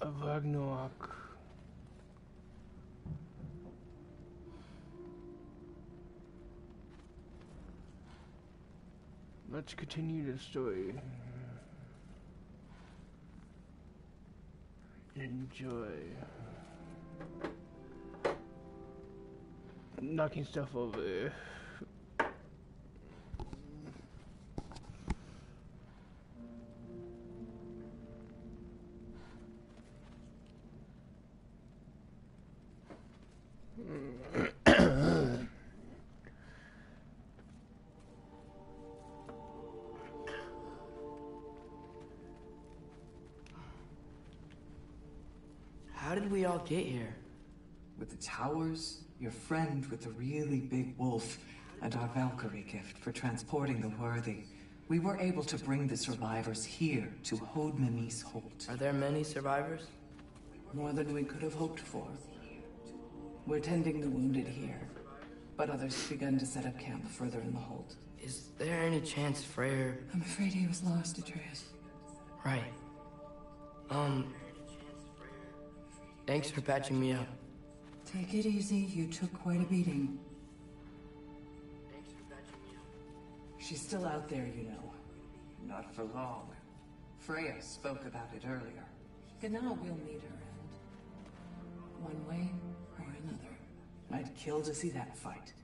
of Ragnarok. Let's continue the story. Enjoy. Knocking stuff over. How did we all get here? With the towers, your friend with the really big wolf, and our Valkyrie gift for transporting the worthy, we were able to bring the survivors here to Hod Mimi's Holt. Are there many survivors? More than we could have hoped for. We're tending the wounded here, but others have begun to set up camp further in the Holt. Is there any chance Freyr... I'm afraid he was lost, Atreus. Right. Thanks for patching me up. Take it easy, you took quite a beating. She's still out there, you know. Not for long. Freya spoke about it earlier. Gná will meet her end. One way or another. I'd kill to see that fight.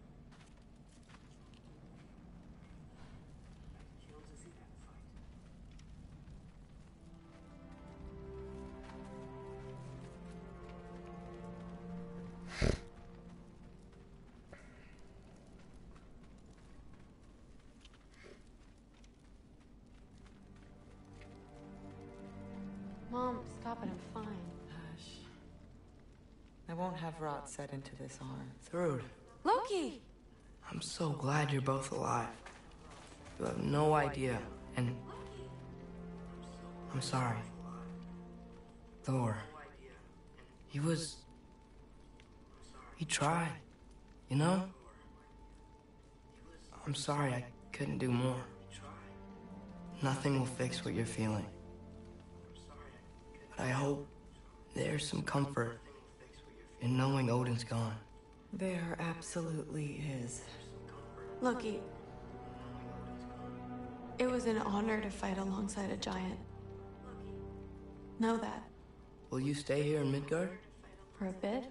Mom, stop it, I'm fine. Hush. I won't have rot set into this arm. Thrud, Loki! I'm so glad you're both alive. You have no idea, and... I'm sorry. Thor. He was... He tried, you know? I'm sorry I couldn't do more. Nothing will fix what you're feeling. But I hope there's some comfort in knowing Odin's gone. There absolutely is. Loki, it was an honor to fight alongside a giant. Know that. Will you stay here in Midgard? For a bit?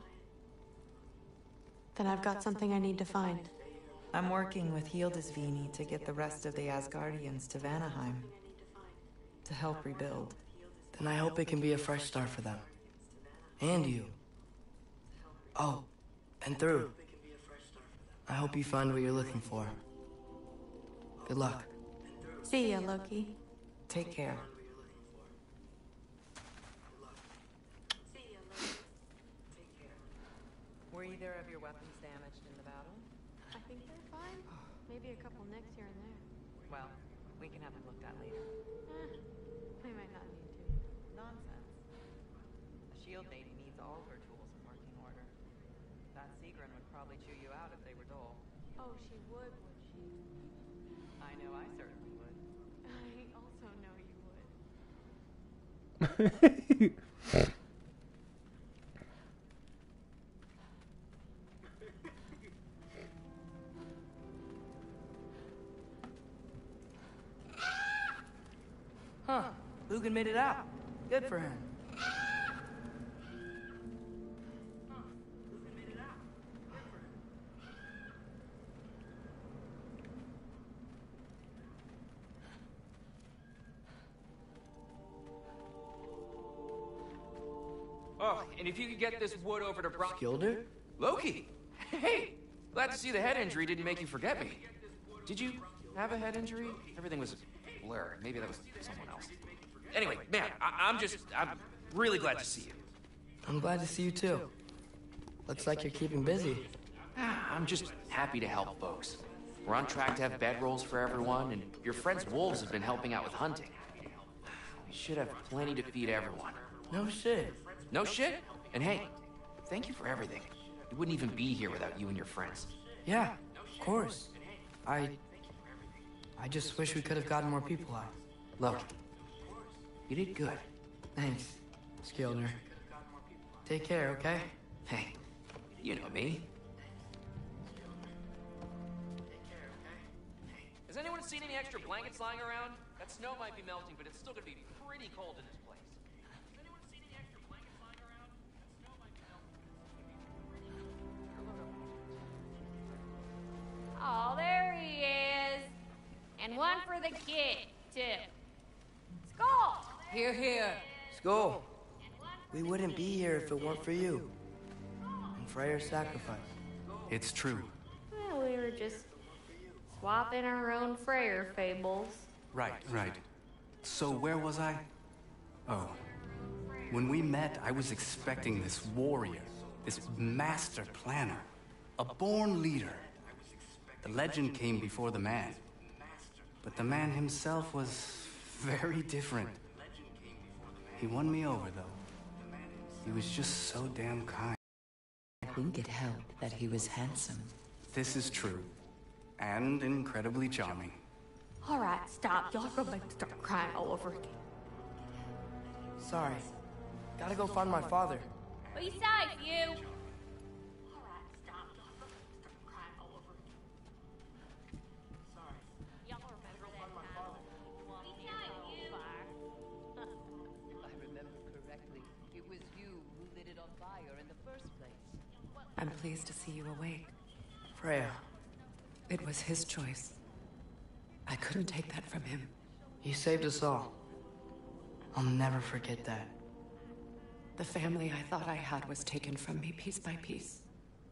Then I've got something I need to find. I'm working with Hildisvíni to get the rest of the Asgardians to Vanaheim. To help rebuild. Then I hope it can be a fresh start for them. And you. Oh, and Thrud. I hope you find what you're looking for. Good luck. See ya, Loki. Take care. Were either of your weapons damaged in the battle? I think they're fine. Maybe a couple nicks here and there. Well, we can have them looked at later. We might not need to. Nonsense. A shield lady needs all her tools in working order. That Sigrun would probably chew you out if they were dull. Oh, she would she? I know I certainly would. I also know you would. Huh. Lugan made it out. Good for him. Oh, and if you could get this wood over to Skilder? Loki! Hey! Glad to see the head injury didn't make you forget me. Did you have a head injury? Everything was a blur. Maybe that was someone else. Anyway, man, I'm really glad to see you. I'm glad to see you too. Looks like you're keeping busy. I'm just happy to help folks. We're on track to have bedrolls for everyone, and your friend's wolves have been helping out with hunting. We should have plenty to feed everyone. No shit. No shit? And hey, thank you for everything. We wouldn't even be here without you and your friends. Yeah, of course. I just wish we could have gotten more people out. Look, you did good. Thanks. Skilner. Take care, okay? Hey, you know me. Has anyone seen any extra blankets lying around? That snow might be melting, but it's still gonna be pretty cold in this place. Has anyone seen any extra blankets lying around? That snow might be melting, but it's still gonna be pretty cold. Oh, there he is. And one for the kid, too. Skull! Here, here. Skull. We wouldn't be here if it weren't for you. And Freya's sacrifice. It's true. Well, we were just swapping our own Freyr fables. Right. So where was I? Oh. When we met, I was expecting this warrior, this master planner, a born leader. The legend came before the man. But the man himself was very different. He won me over, though. He was just so damn kind. I think it helped that he was handsome. This is true. And incredibly charming. All right, stop. Y'all gonna make me start crying all over again. Sorry. Gotta go find my father. Be safe, you. All right, stop. Y'all gonna make me start crying all over again. Sorry. Y'all remember that time? Be safe, you. If I remember correctly, it was you who lit it on fire in the first place. I'm pleased to see you awake. Freya. It was his choice. I couldn't take that from him. He saved us all. I'll never forget that. The family I thought I had was taken from me piece by piece.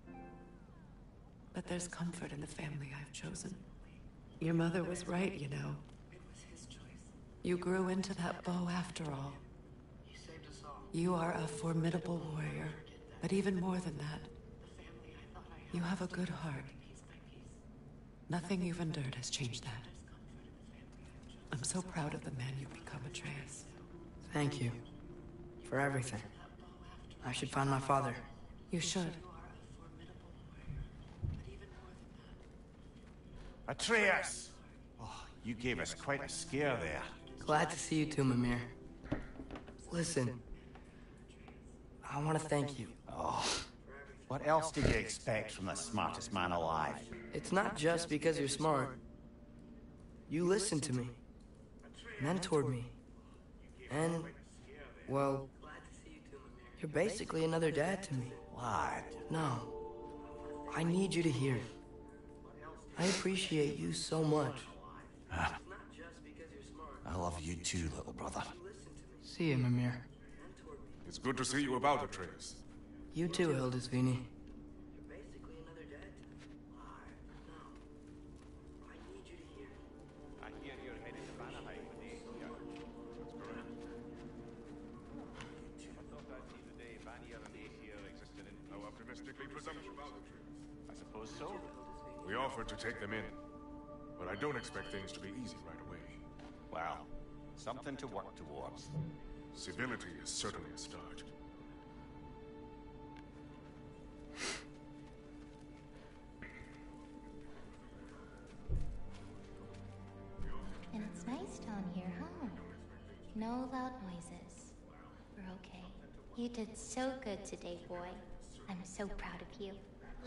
But there's comfort in the family I've chosen. Your mother was right, you know. You grew into that bow after all. You are a formidable warrior, but even more than that, you have a good heart. Nothing you've endured has changed that. I'm so proud of the man you've become, Atreus. Thank you. For everything. I should find my father. You should. Atreus! Oh, you gave us quite a scare there. Glad to see you too, Mimir. Listen. I want to thank you. Oh, what else did you expect from the smartest man alive? It's not just because you're smart. You listened to me. Mentored me. And, well, you're basically another dad to me. What? No. I need you to hear it. I appreciate you so much. I love you too, little brother. See you, Mimir. It's good to see you about, Atreus. You too, Hildisvini. I hear you're headed to Vanaheim with the ACR. That's correct. I thought I'd see the day Vanir and ACR existed in... How optimistically presumptuous, Atreus. I suppose so. We offered to take them in, but I don't expect things to be easy right away. Well, something to work towards. Civility is certainly a start. And it's nice down here, huh? No loud noises. We're okay. You did so good today, boy. I'm so proud of you.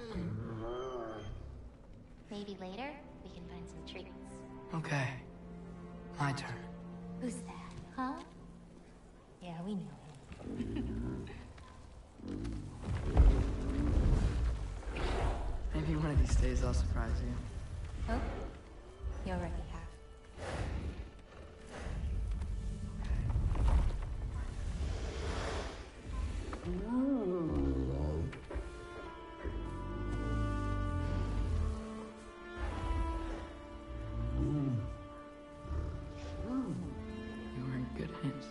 Maybe later, we can find some treats. Okay. My turn. Who's that, huh? Yeah, we know. Maybe one of these days I'll surprise you. Oh? You already have. You were in good hands.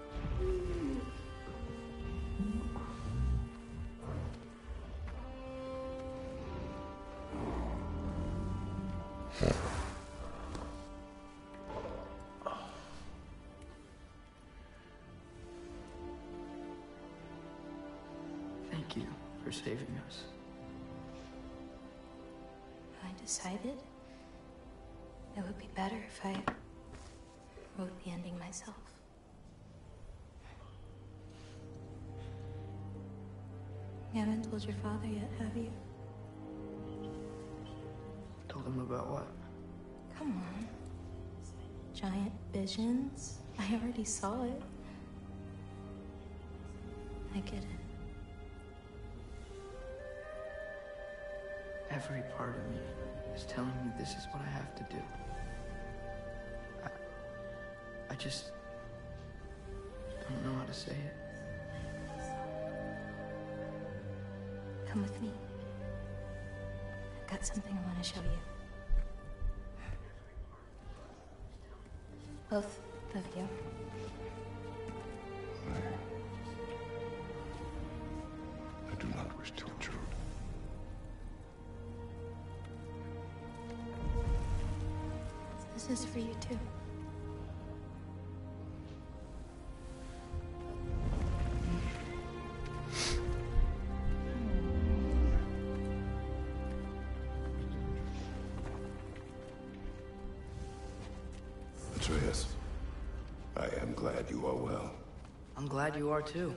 Thank you for saving us. I decided it would be better if I wrote the ending myself. You haven't told your father yet, have you? Told him about what? Come on. Giant visions? I already saw it. I get it. Every part of me is telling me this is what I have to do. I just don't know how to say it. Come with me. I've got something I want to show you. Both of you. I do not wish to intrude. This is for you too. Atreus, I am glad you are well. I'm glad you are too.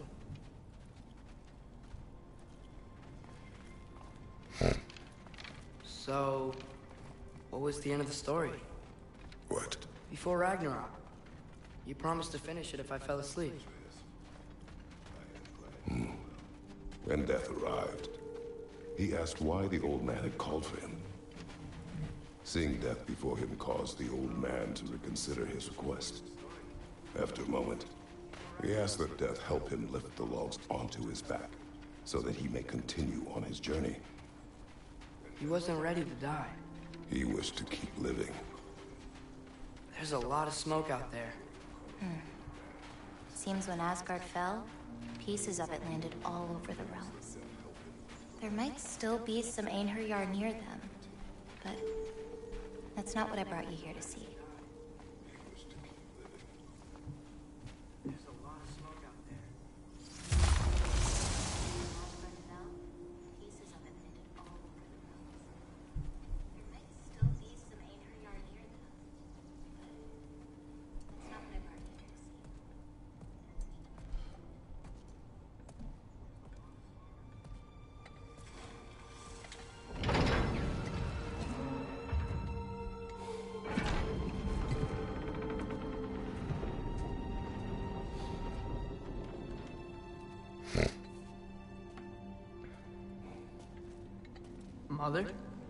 So, what was the end of the story? What? Before Ragnarok. You promised to finish it if I fell asleep. When death arrived, he asked why the old man had called for him. Seeing death before him caused the old man to reconsider his request. After a moment, he asked that death help him lift the logs onto his back, so that he may continue on his journey. He wasn't ready to die. He wished to keep living. There's a lot of smoke out there. Seems when Asgard fell, pieces of it landed all over the realms. There might still be some Einherjar near them, but that's not what I brought you here to see. There's a lot of smoke out there. Pieces of it landed all over the realms. There might still be some Einherjar near them, but that's not what I brought you here to see. Mother?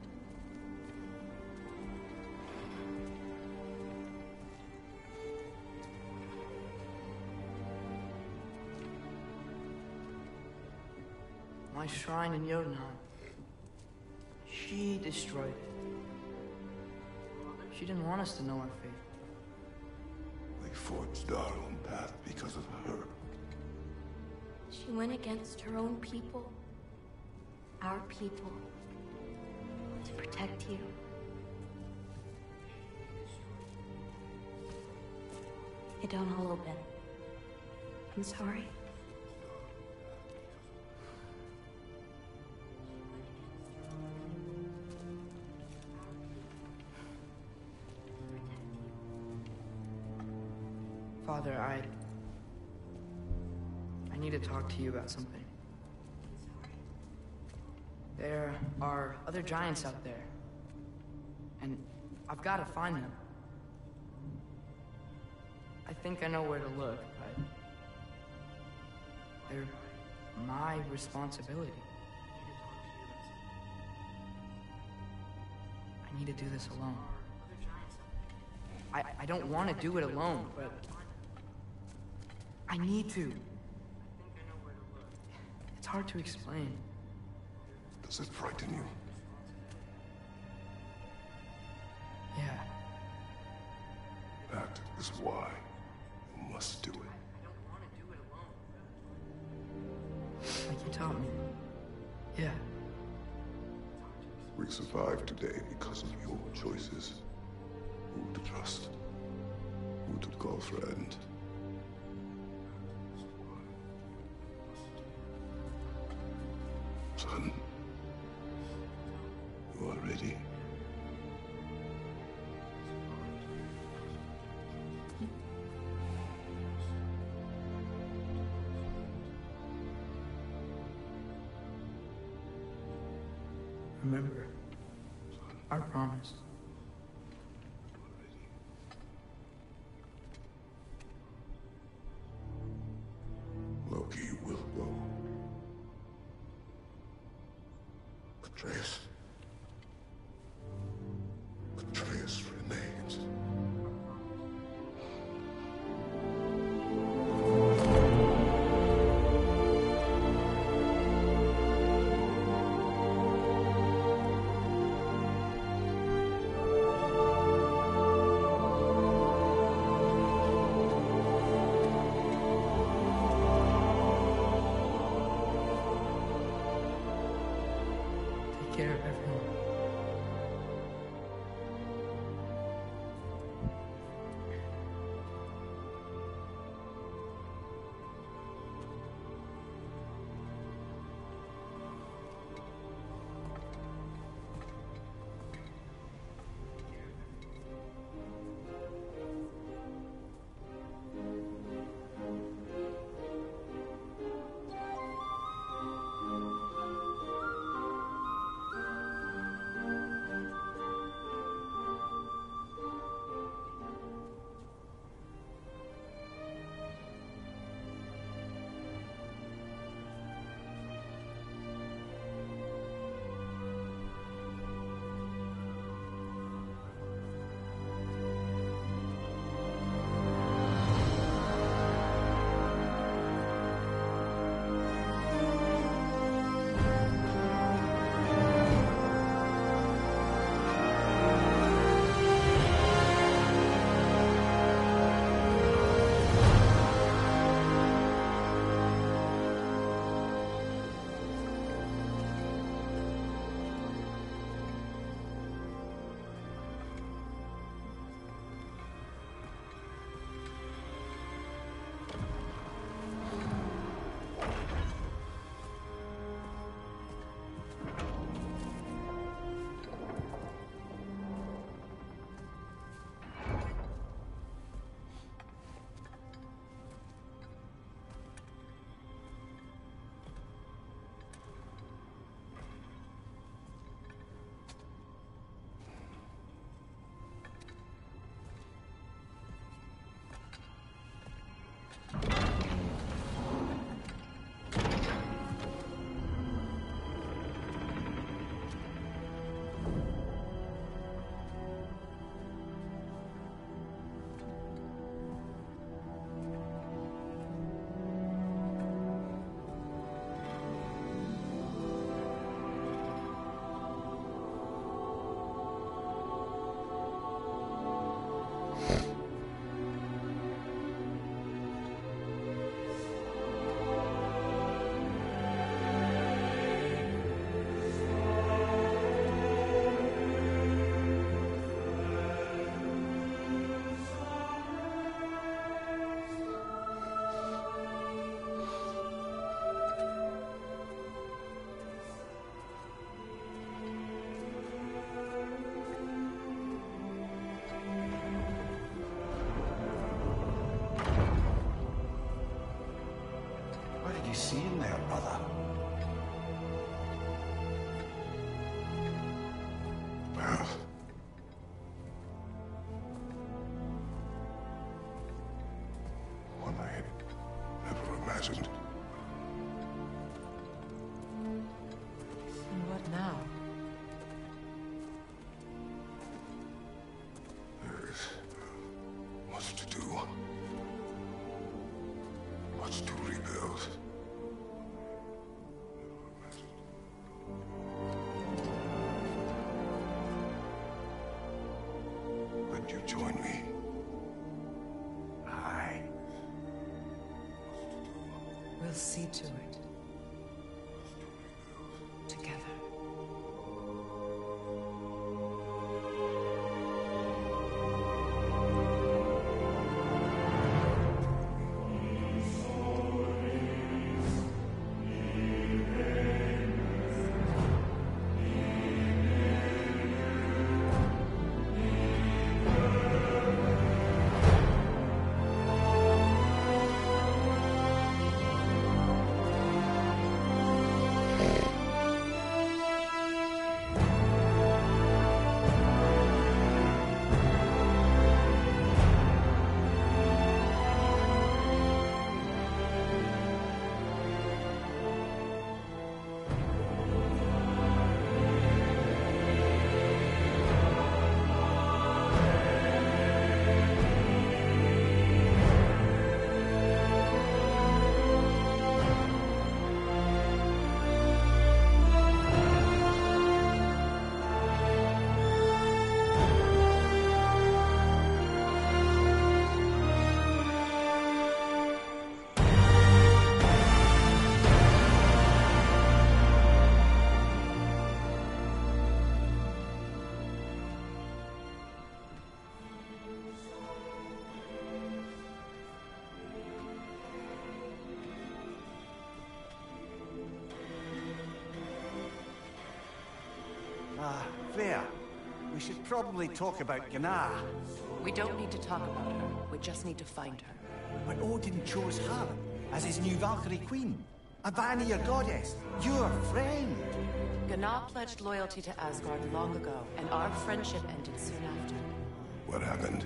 My shrine in Jotunheim. She destroyed it. She didn't want us to know our fate. They forged our own path because of her. She went against her own people. Our people. To protect you. It don't all open. I'm sorry. Father, I need to talk to you about something. There are other giants out there, and I've got to find them. I think I know where to look, but they're my responsibility. I need to do this alone. I don't want to do it alone, but I need to. It's hard to explain. Does it frighten you? Yeah. That is why you must do it. Like you taught me. Yeah. We survived today because of your choices. Who to trust? Who to call friend? Son, you are ready. remember our promise. Loki will go. Atreus. Atreus remains. Take care of everyone. You see him there, brother? Well, one I had never imagined. And what now? There is much to do. Much to rebuild. Would you join me? Aye. We'll see to it. Together. Freya, we should probably talk about Gná. We don't need to talk about her. We just need to find her. But Odin chose her as his new Valkyrie queen. A Vanir goddess, your friend. Gná pledged loyalty to Asgard long ago, and our friendship ended soon after. What happened?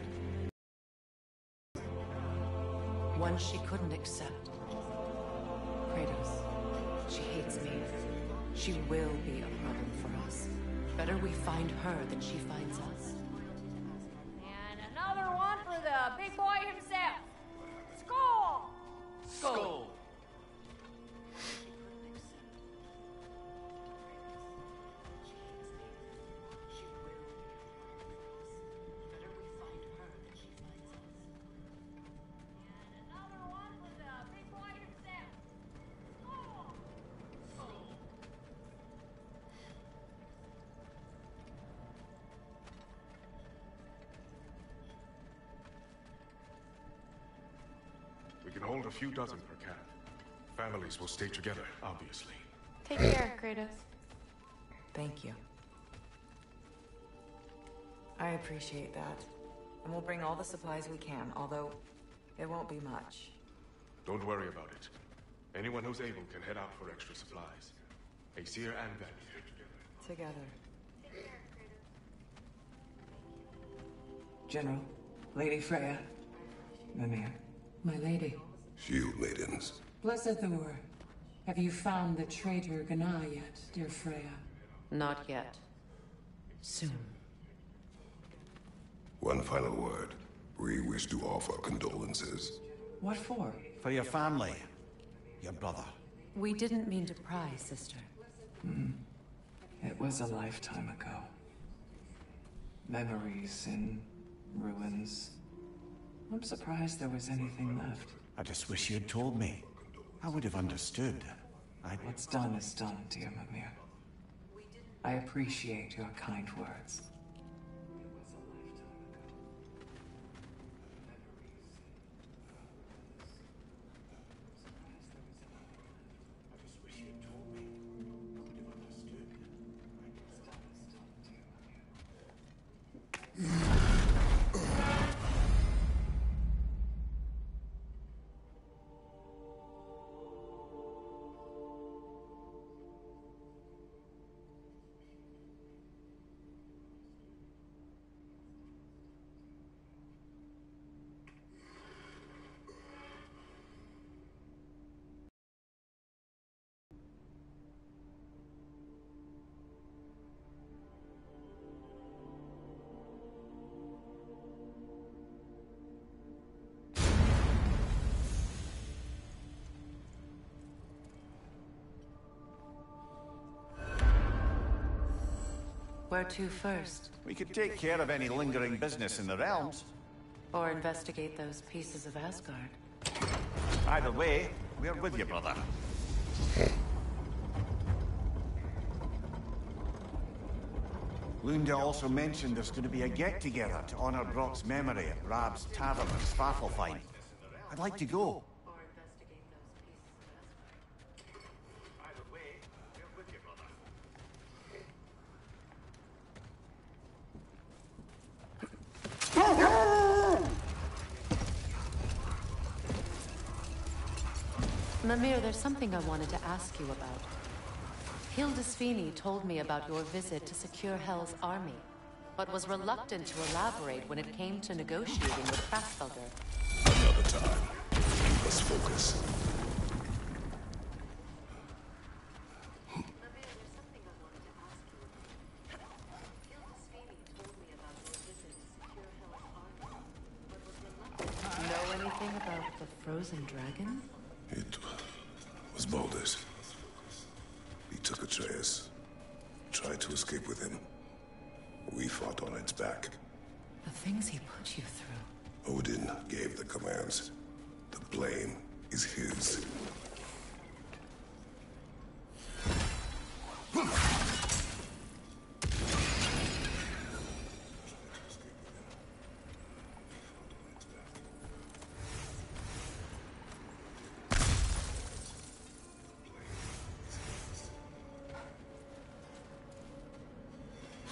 One she couldn't accept. Kratos. She hates me. She will be a problem for us. Better we find her than she finds us. And another one for the big boy himself. Skull! Skull! Another one for the big boy himself. Skull! We can hold a few dozen per camp. Families will stay together, obviously. Take care, Kratos. Thank you. I appreciate that. And we'll bring all the supplies we can, although it won't be much. Don't worry about it. Anyone who's able can head out for extra supplies. Aesir and Vanir. Together. General, Lady Freya, Mimir, my lady. Shield maidens. Blessed Thor, have you found the traitor Gná yet, dear Freya? Not yet. Soon. One final word. We wish to offer condolences. What for? For your family. Your brother. We didn't mean to pry, sister. It was a lifetime ago. Memories in ruins. I'm surprised there was anything left. I just wish you'd told me. I would have understood. What's done is done, dear Mimir. I appreciate your kind words. Where to first? We could take care of any lingering business in the realms. Or investigate those pieces of Asgard? Either way, we're with you, brother. Lunda also mentioned there's going to be a get-together to honor Brock's memory at Rab's Tavern in Svartalfheim. I'd like to go. Mimir, there's something I wanted to ask you about. Hildisvini told me about your visit to secure Hell's army, but was reluctant to elaborate when it came to negotiating with Fassfelder. Another time. Let's focus. Know anything about the frozen dragon? It was Baldur's. He took Atreus. Tried to escape with him. We fought on its back. The things he put you through. Odin gave the commands. The blame is his.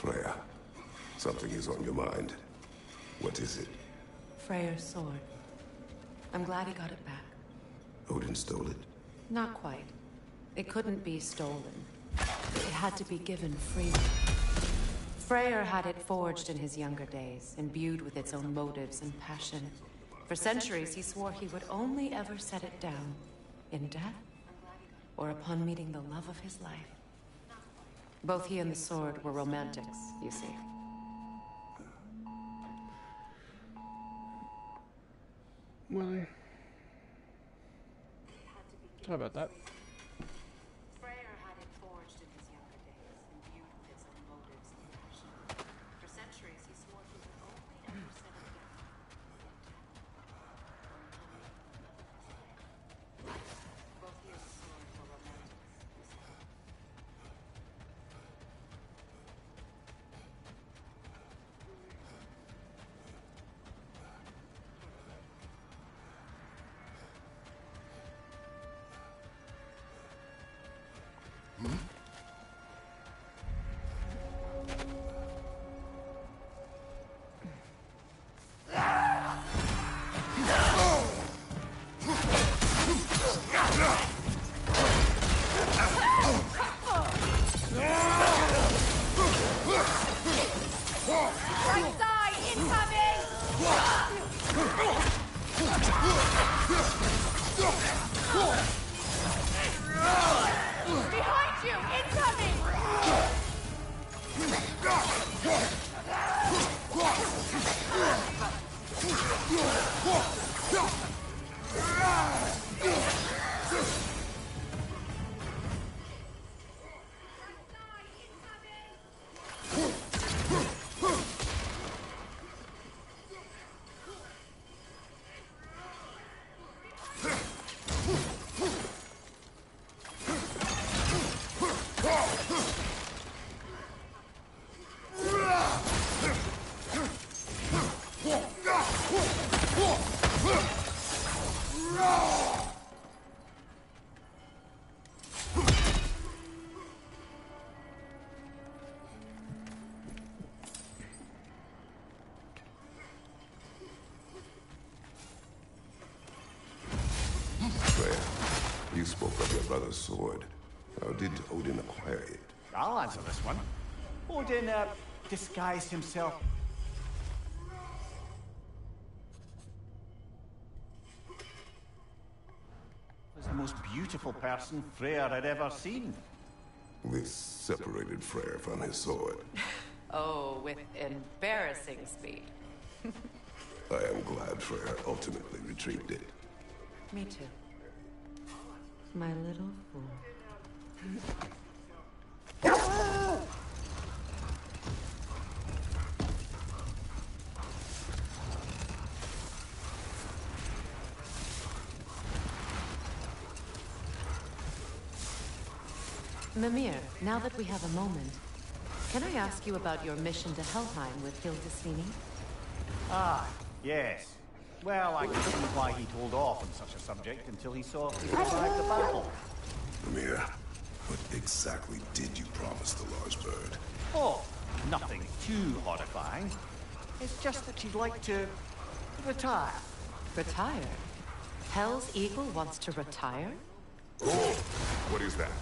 Freya, something is on your mind. What is it? Freyr's sword. I'm glad he got it back. Odin stole it? Not quite. It couldn't be stolen. It had to be given freely. Freyr had it forged in his younger days, imbued with its own motives and passion. For centuries, he swore he would only ever set it down in death or upon meeting the love of his life. Both he and the sword were romantics, you see. Well, sorry about that. Freyr had it forged in his younger days, imbued with its own motives and passion. For centuries, he swore he would only ever set it down in death or upon meeting the love of his life. Both he and the sword were romantics, you see. Right side, incoming! Behind you, incoming! Freya, you spoke of your brother's sword. How did Odin acquire it? I'll answer this one. Odin, disguised himself. Was the most beautiful person Freyr had ever seen. This separated Freyr from his sword. Oh, with embarrassing speed. I am glad Freyr ultimately retrieved it. Me too. My little fool. Mimir, now that we have a moment, can I ask you about your mission to Helheim with Hildisvini? Ah, yes. Well, I can see why he'd hold off on such a subject until he saw he survived the battle. Mimir, what exactly did you promise the large bird? Oh, nothing too horrifying. It's just that she'd like to retire. Retire? Hell's Eagle wants to retire? Oh, what is that?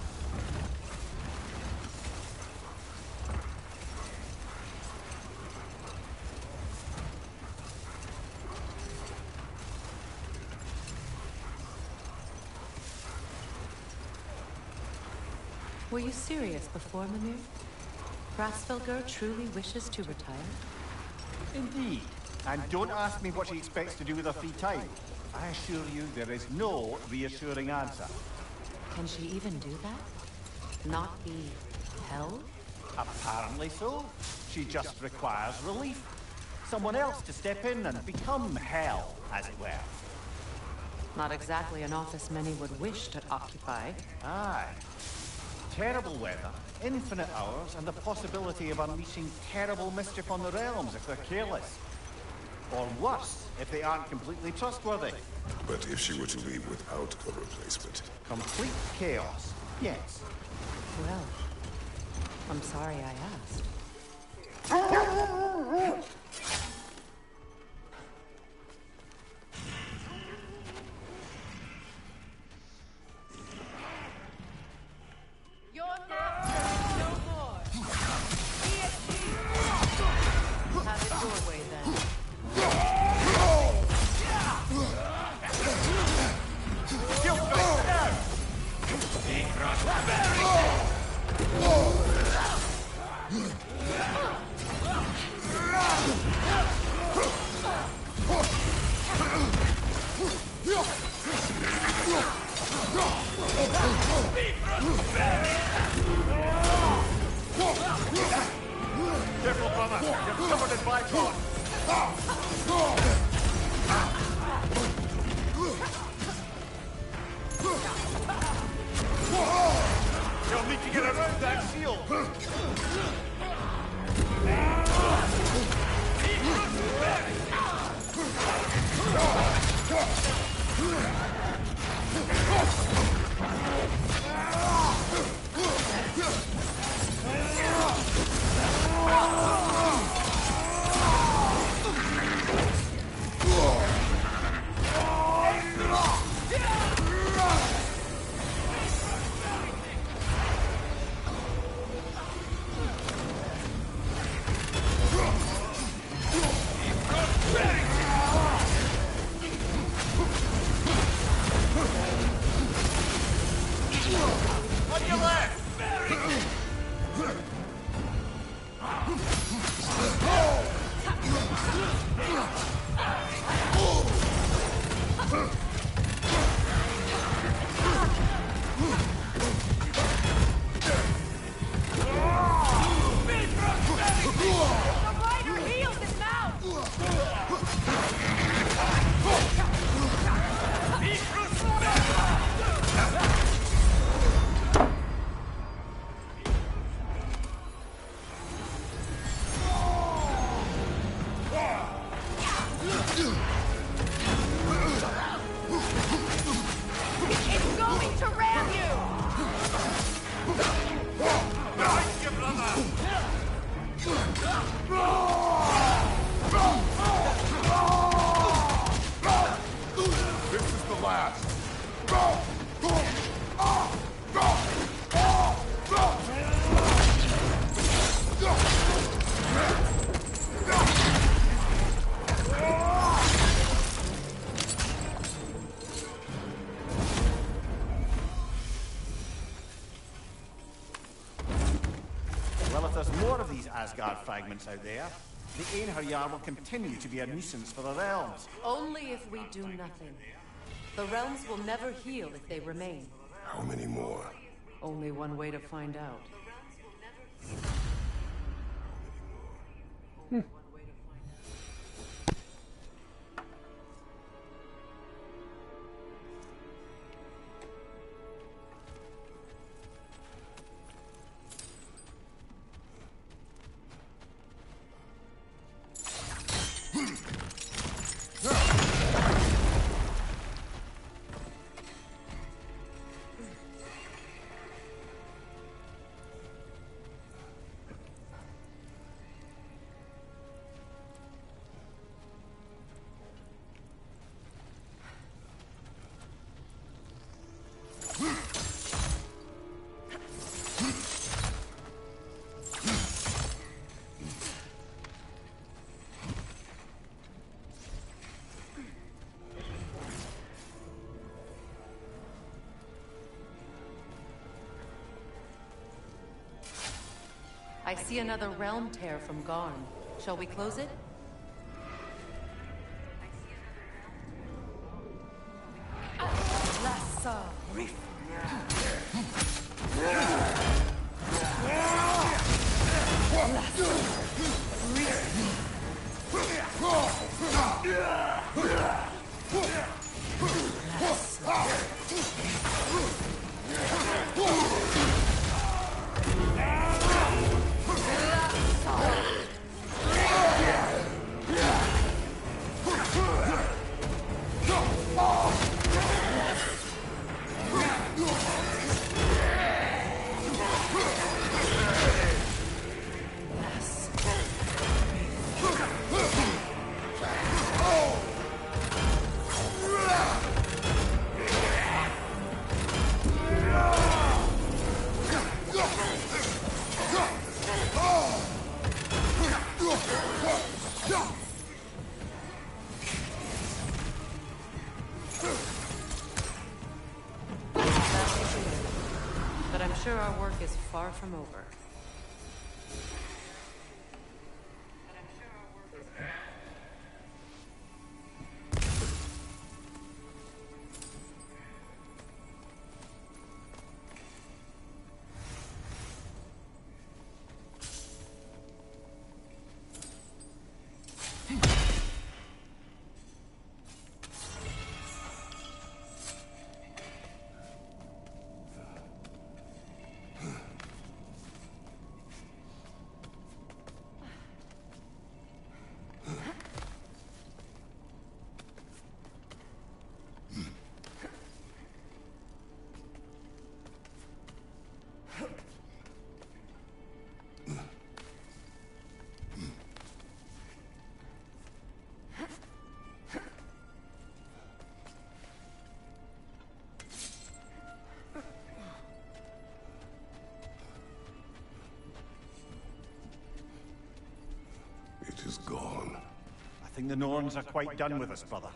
Were you serious before, Mimir? Grasfelger truly wishes to retire? Indeed. And don't ask me what she expects to do with her free time. I assure you there is no reassuring answer. Can she even do that? Not be held? Apparently so. She just requires relief. Someone else to step in and become hell, as it were. Not exactly an office many would wish to occupy. Aye. Terrible weather, infinite hours, and the possibility of unleashing terrible mischief on the realms if they're careless. Or worse, if they aren't completely trustworthy. But if she were to leave without a replacement? Complete chaos, yes. Well, I'm sorry I asked. Careful, brother. You're covered in Vicon. You'll need to get around that shield. On your left! Well, if there's more of these Asgard fragments out there, the Einherjar will continue to be a nuisance for the realms. Only if we do nothing. The realms will never heal if they remain. How many more? Only one way to find out. I see another realm tear from Garn. Shall we close it? sure our work is far from over. It is gone. I think the Norns are quite done with us, brother.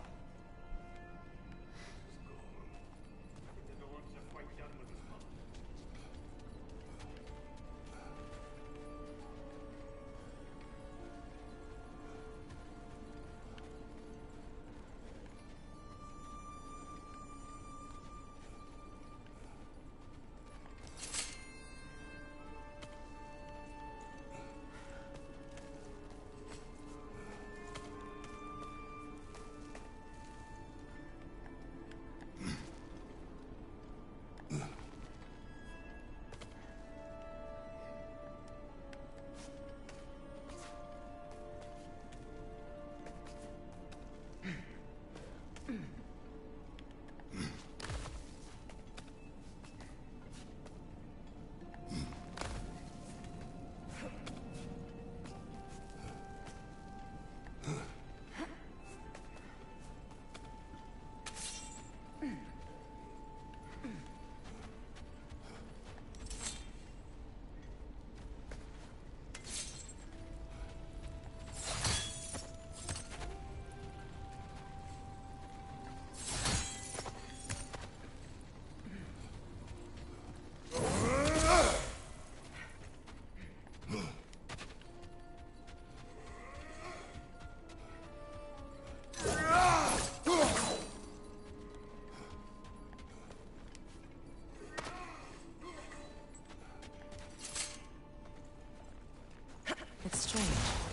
It's strange.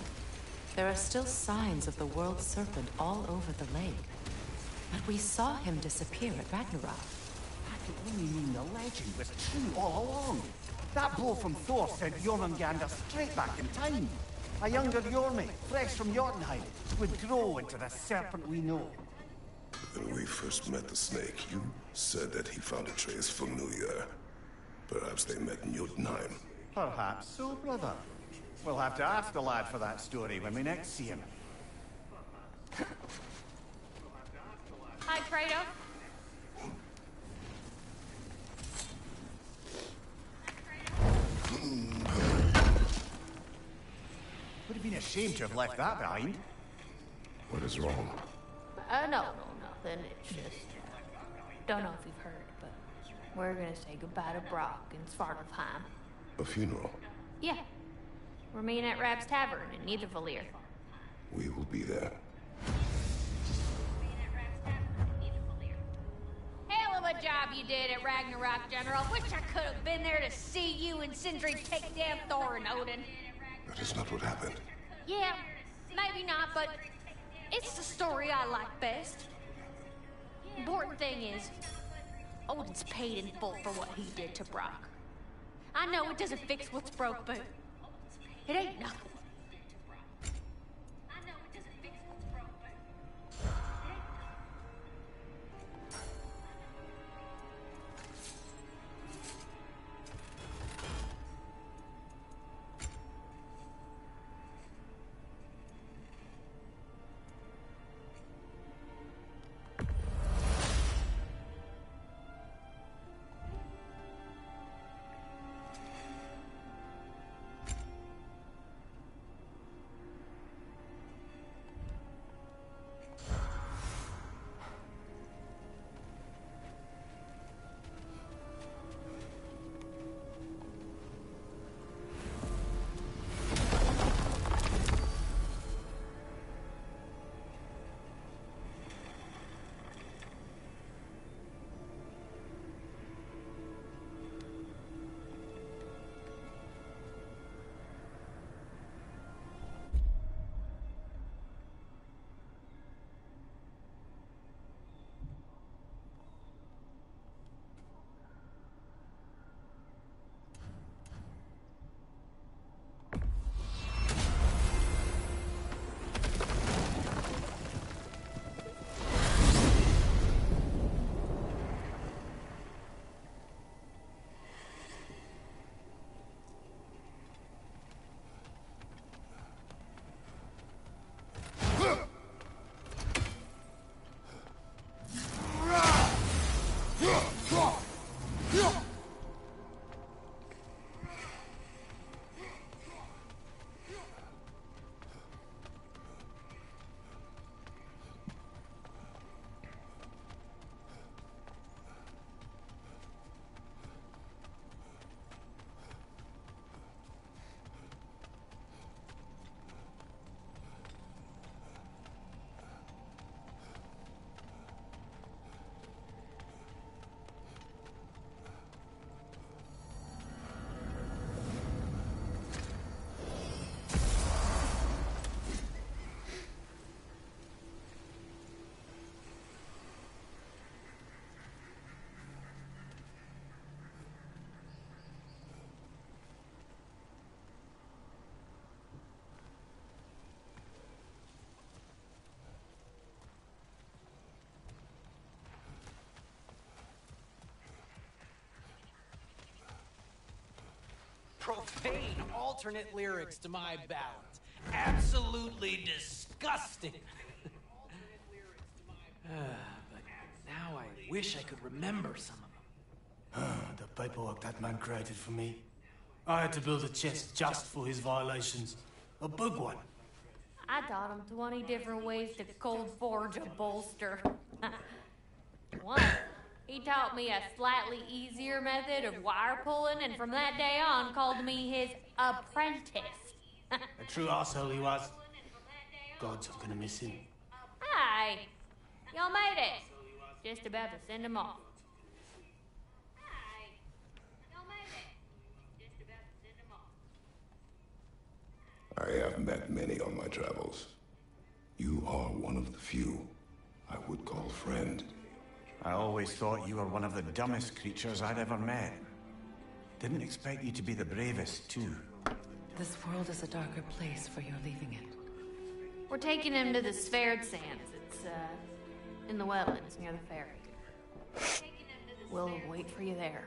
There are still signs of the World Serpent all over the lake. But we saw him disappear at Ragnarok. That could only mean the legend was true all along. That blow from Thor sent Jormungandr straight back in time. A younger Jormi, fresh from Jotunheim, would grow into the serpent we know. When we first met the snake, you said that he found Atreus familiar. Perhaps they met in Jotunheim. Perhaps so, brother. We'll have to ask the lad for that story when we next see him. Hi, Kratos. Would have been ashamed to have left that behind. What is wrong? No, nothing. It's just, don't know if you've heard, but we're gonna say goodbye to Brock in Svartalfheim. A funeral? Yeah. We're meeting at Rab's Tavern in Nidavellir. We will be there. Hell of a job you did at Ragnarok, General. Wish I could have been there to see you and Sindri take down Thor and Odin. That is not what happened. Yeah, maybe not, but it's the story I like best. Important thing is, Odin's paid in full for what he did to Brock. I know it doesn't fix what's broke, but it ain't nothing. profane alternate lyrics to my ballads. Absolutely disgusting. But now I wish I could remember some of them. The paperwork that man created for me. I had to build a chest just for his violations. A big one. I taught him 20 different ways to cold forge a bolster. Once, he taught me a slightly easier method of wire pulling, and from that day on called me his apprentice. A true asshole he was. Gods, I'm gonna miss him. Hi! Y'all made it! Just about to send him off. I have met many on my travels. You are one of the few I would call friend. I always thought you were one of the dumbest creatures I'd ever met. Didn't expect you to be the bravest, too. This world is a darker place for your leaving it. We're taking him to the Sphaired Sands. It's, in the wetlands near the ferry. We'll wait for you there.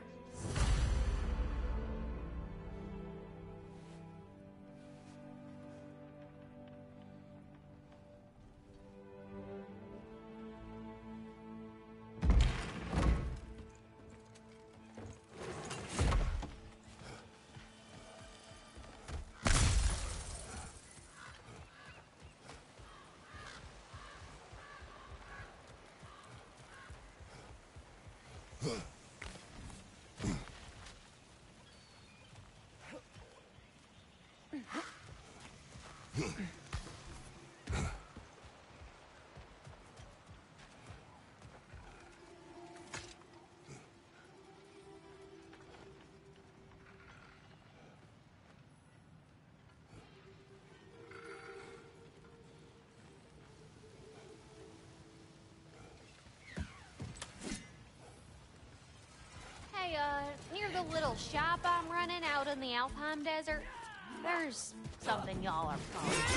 Near the little shop I'm running out in the Alfheim Desert, there's something y'all are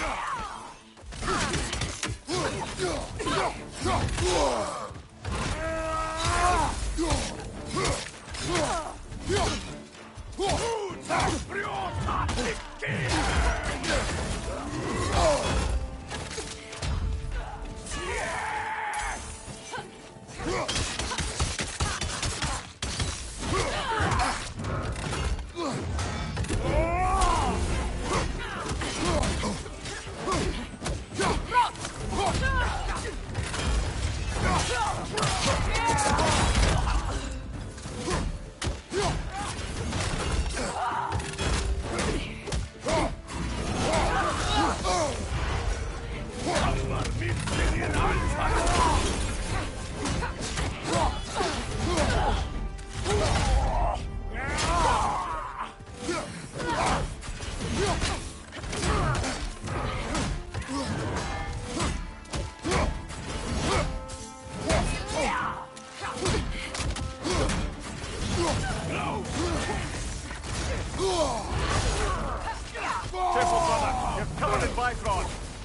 Careful, brother. You're covered in Bifrost.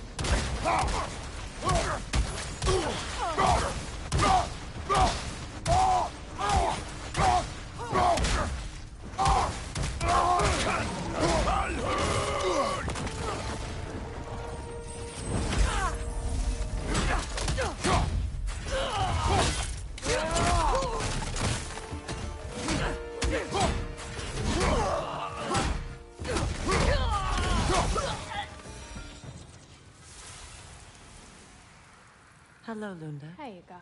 Hello, Lunda. Hey, guys.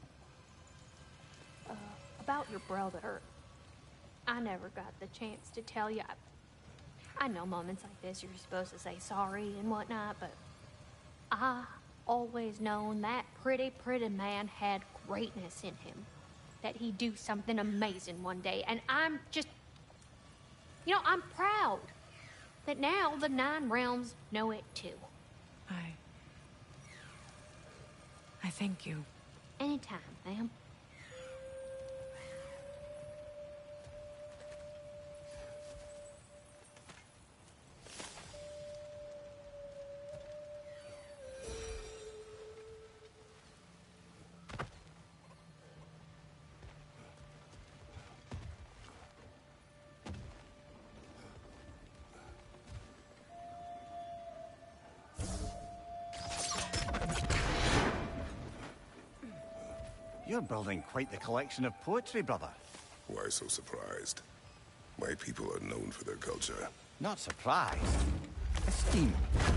About your brother, I never got the chance to tell you. I know moments like this you're supposed to say sorry and whatnot, but I always known that pretty man had greatness in him. That he'd do something amazing one day, and I'm just... You know, I'm proud that now the Nine Realms know it too. I thank you. Anytime, ma'am. You're building quite the collection of poetry, brother. Why so surprised? My people are known for their culture. Not surprised. Esteemed.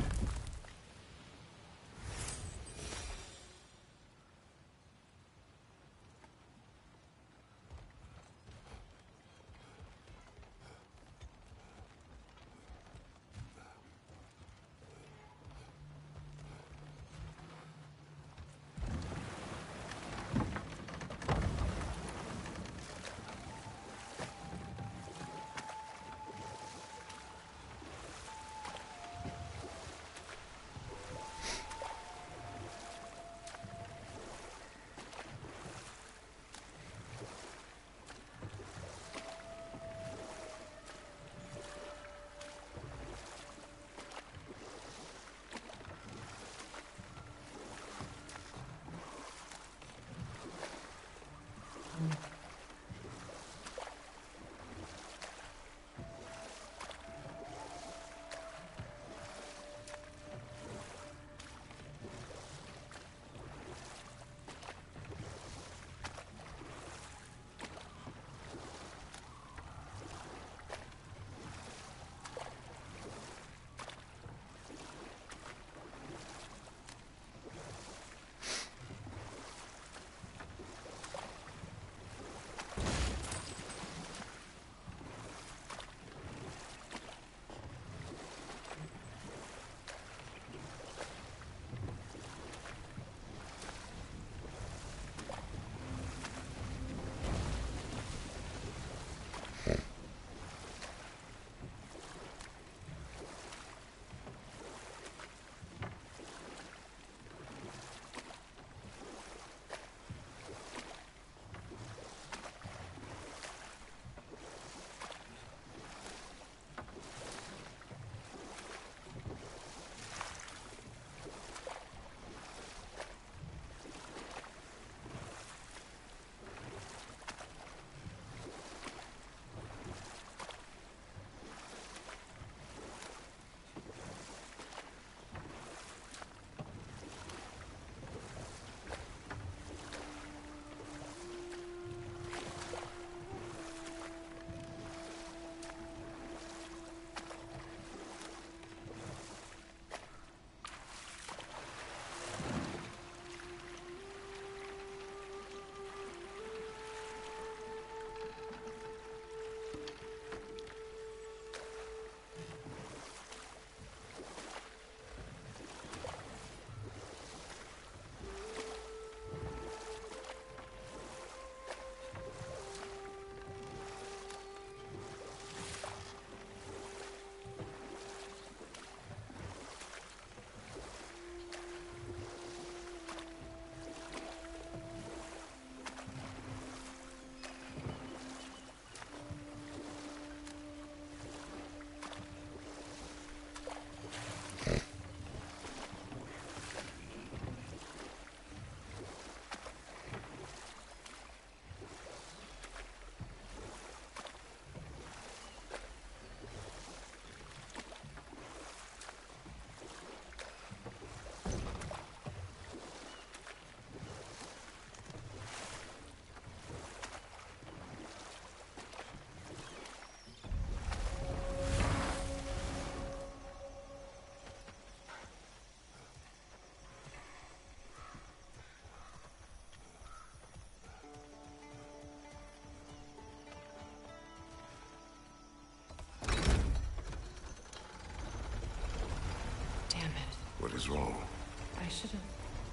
What is wrong? I should have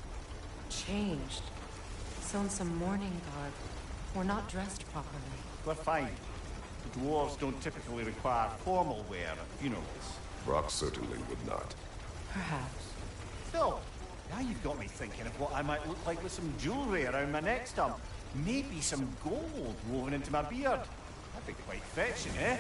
changed. Sewn some mourning garb. We're not dressed properly. We're fine. The dwarves don't typically require formal wear at funerals. Brock certainly would not. Perhaps. Still, now you've got me thinking of what I might look like with some jewelry around my neck stump. Maybe some gold woven into my beard. That'd be quite fetching, eh?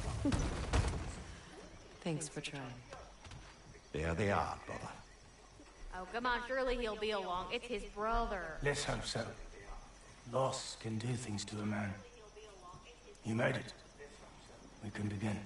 Thanks for trying. There they are, brother. Oh, come on, surely he'll be along. It's his brother. Let's hope so. Loss can do things to a man. You made it. We can begin.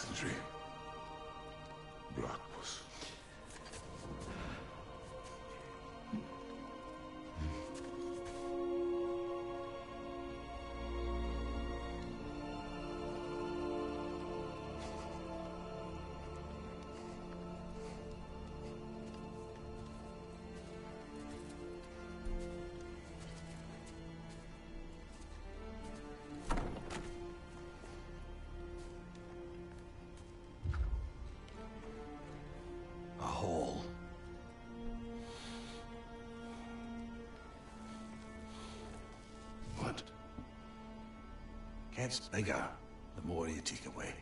Sindri. Blackpuss. A hole. What? Gets bigger the more you take away.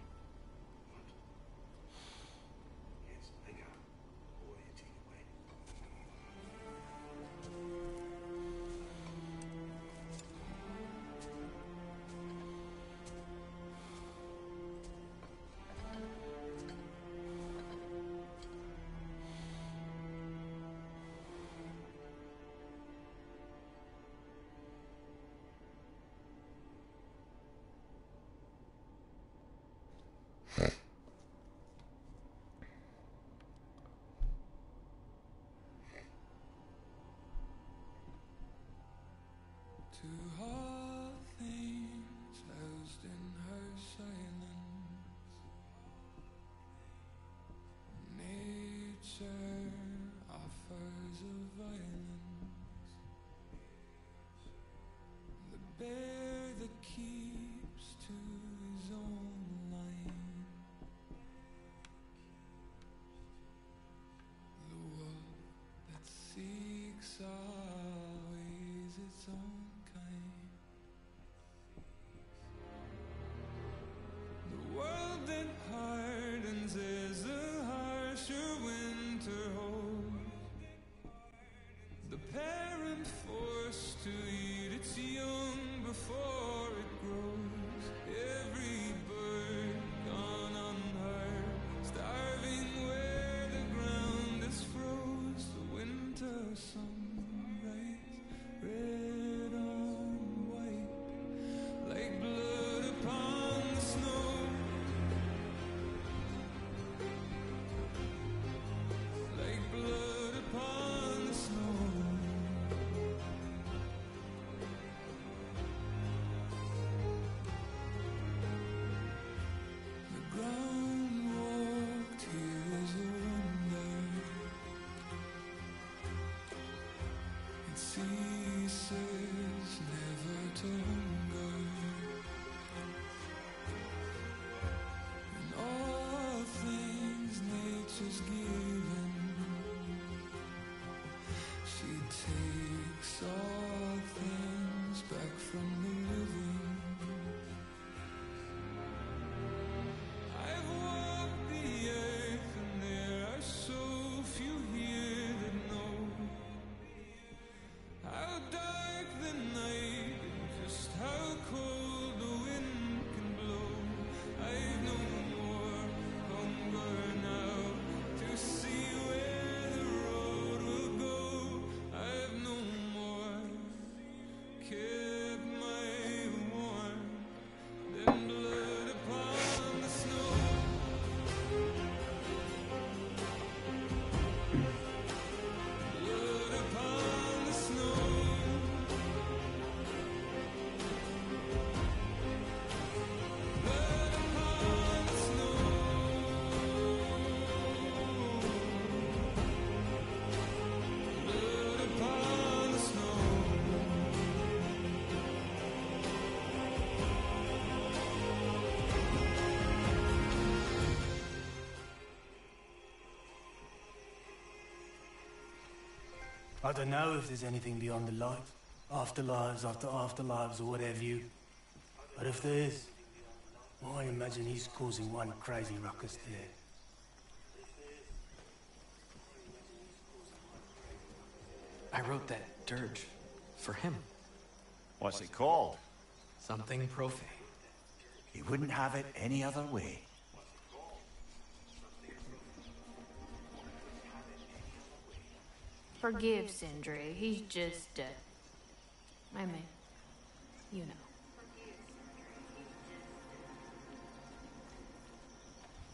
To all things housed in her silence, nature offers a violence, the bear that keeps to his own line, the wolf that seeks always its own kind. The world that hardens as the harsher winter holds. The parent forced to eat its young before it grows. Every bird gone unheard, starving where the ground is froze. The winter sunrise, red on white, like blood upon the snow. Like blood upon the snow. The ground walked tears of wonder. It ceases never to hunger. In all things nature's given, she takes all things back from the living. I've walked the earth and there are so few here that know how dark the night and just how cold the wind can blow. I've no more hunger now to see where the road will go. I've no more kept my warmth than blood upon the snow. Blood upon the snow. Blood upon the snow. Blood upon the snow. I don't know if there's anything beyond the light. Afterlives after afterlives or whatever you. But if there is, I imagine he's causing one crazy ruckus there. I wrote that dirge for him. What's it called? Something profane. He wouldn't have it any other way. Forgive Sindri. He's just, I mean, you know.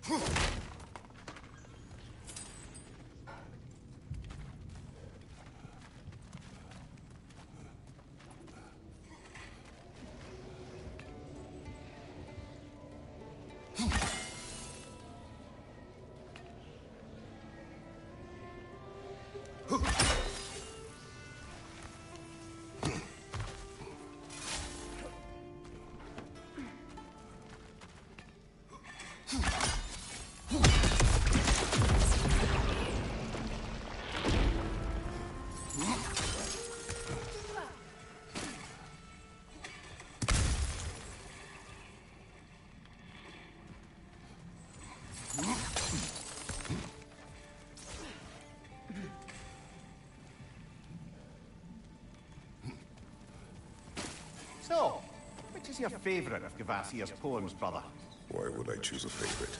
So, which is your favorite of Gavasir's poems, brother? Why would I choose a favorite?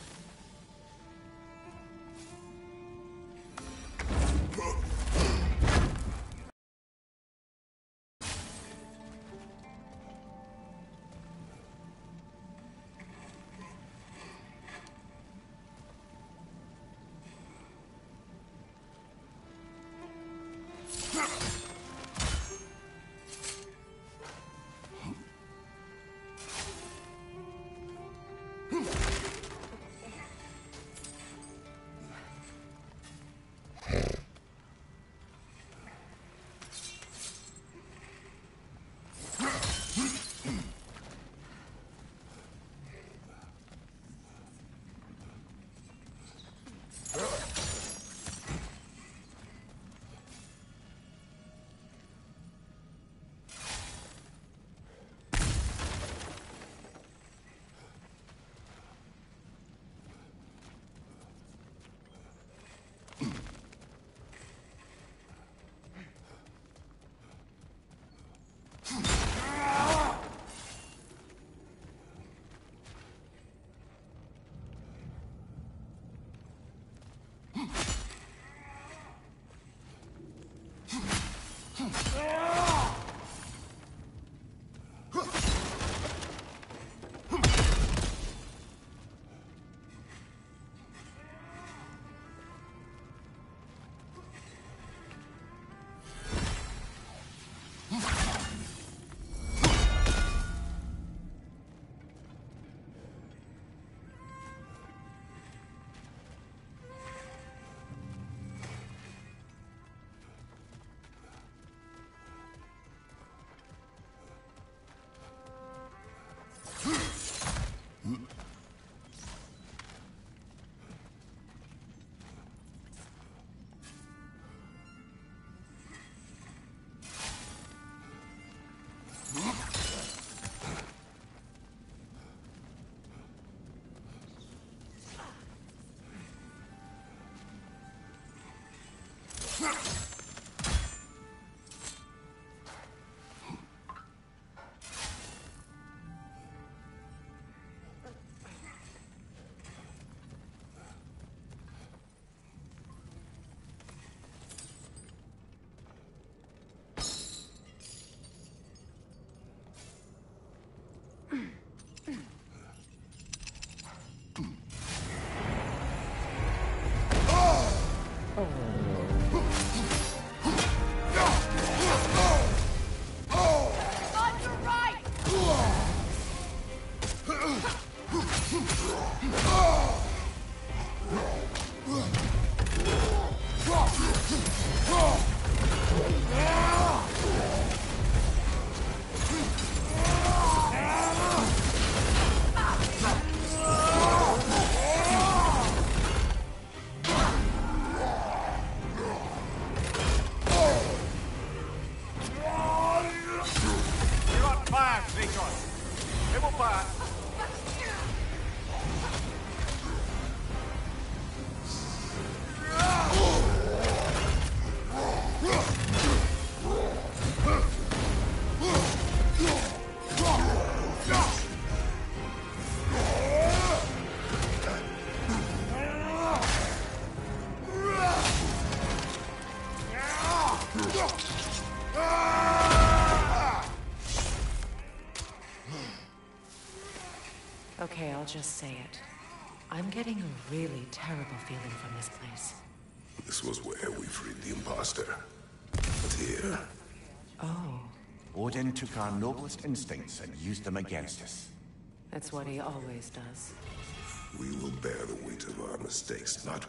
Okay, I'll just say it. I'm getting a really terrible feeling from this place. This was where we freed the imposter. But here... Oh. Odin took our noblest instincts and used them against us. That's what he always does. We will bear the weight of our mistakes, not...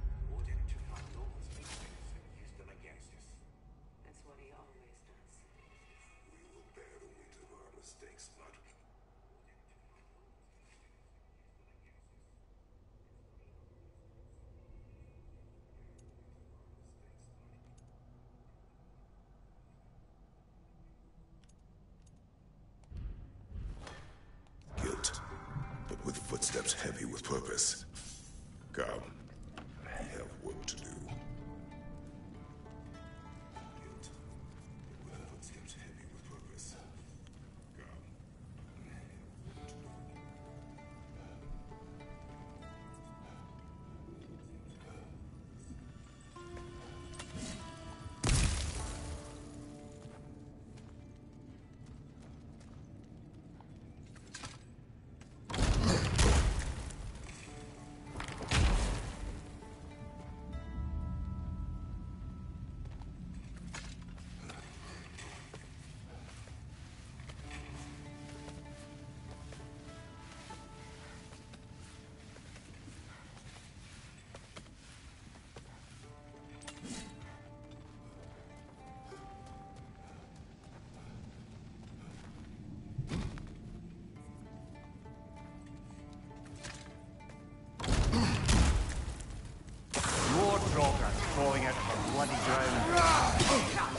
guilt, but with footsteps heavy with purpose. Come, we have work to do. Guilt, but with footsteps heavy with purpose. More Draugr crawling out of the bloody ground.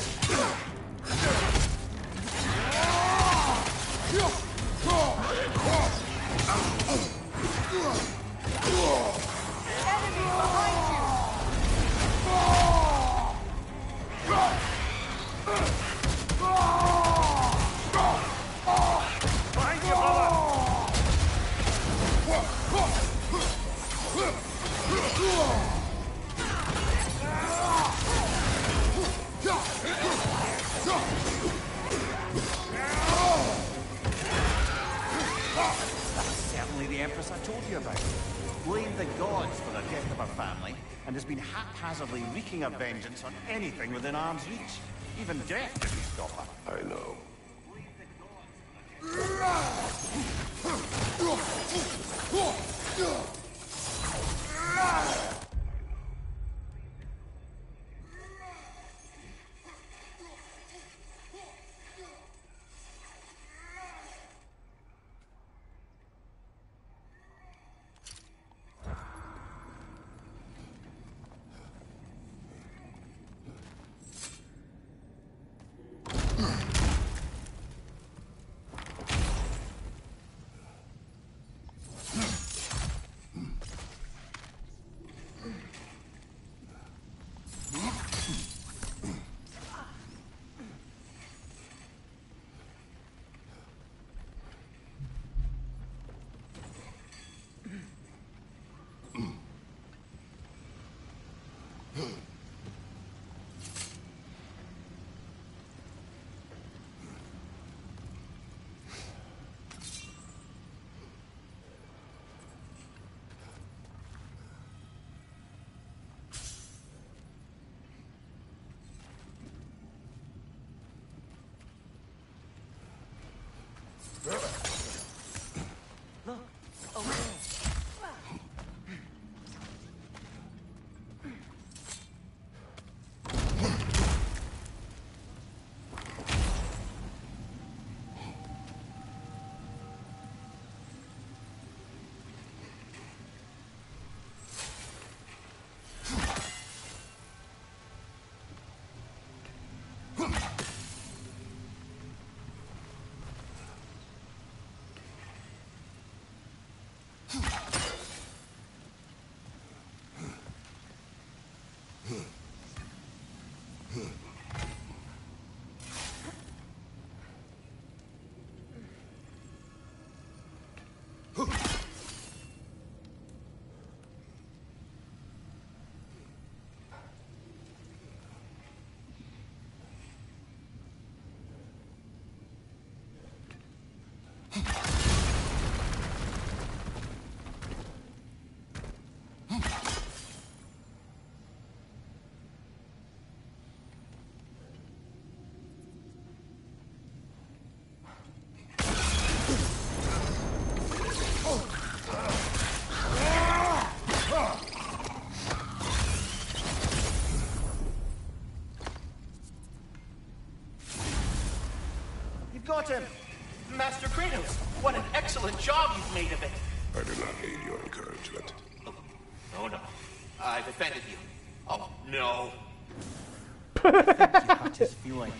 Enemy behind you! Behind you, brother! That's certainly the Empress I told you about. Blamed the gods for the death of her family, and has been haphazardly wreaking her vengeance on anything within arm's reach. Even death didn't stop her. I know. Look, over there. You've got him! Master Kratos, what an excellent job you've made of it! I do not need your encouragement. Oh no, I've offended you. Oh no. I think you hurt his feelings.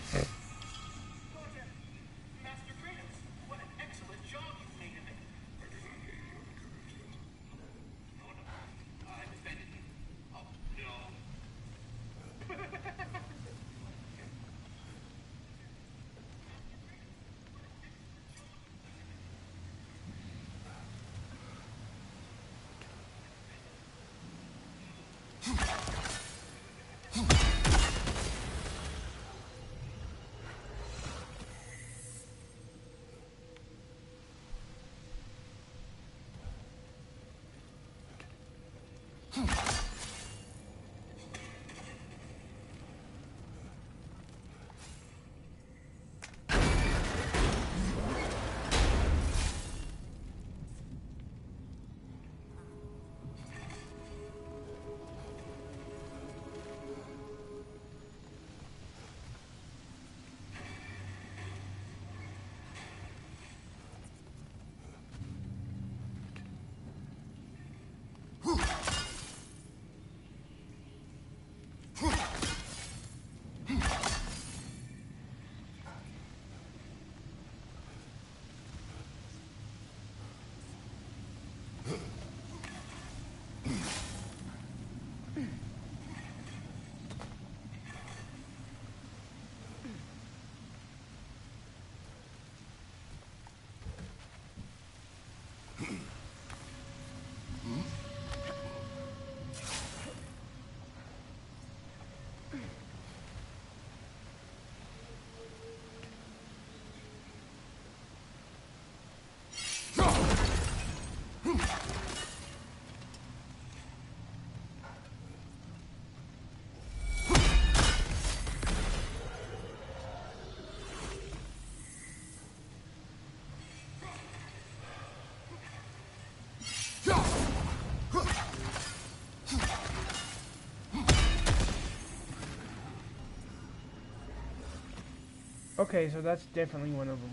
Okay, so that's definitely one of them.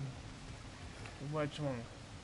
Which one?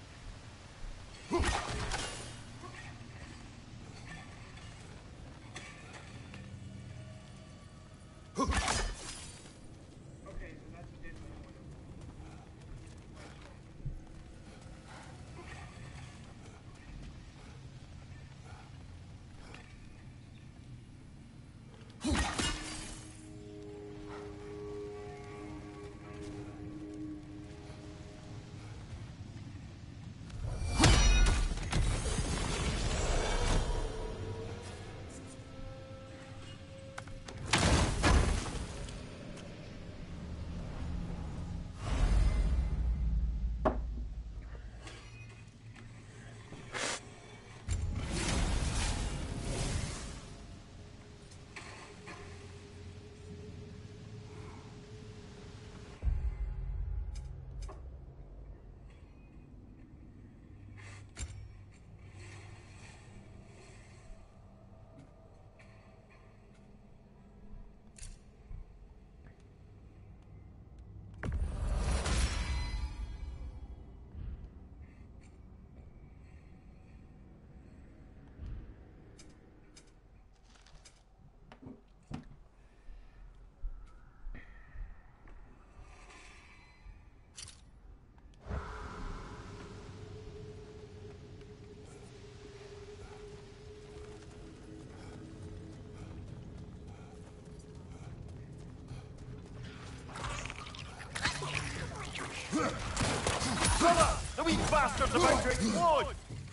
Brother! The wee bastard's about to explode!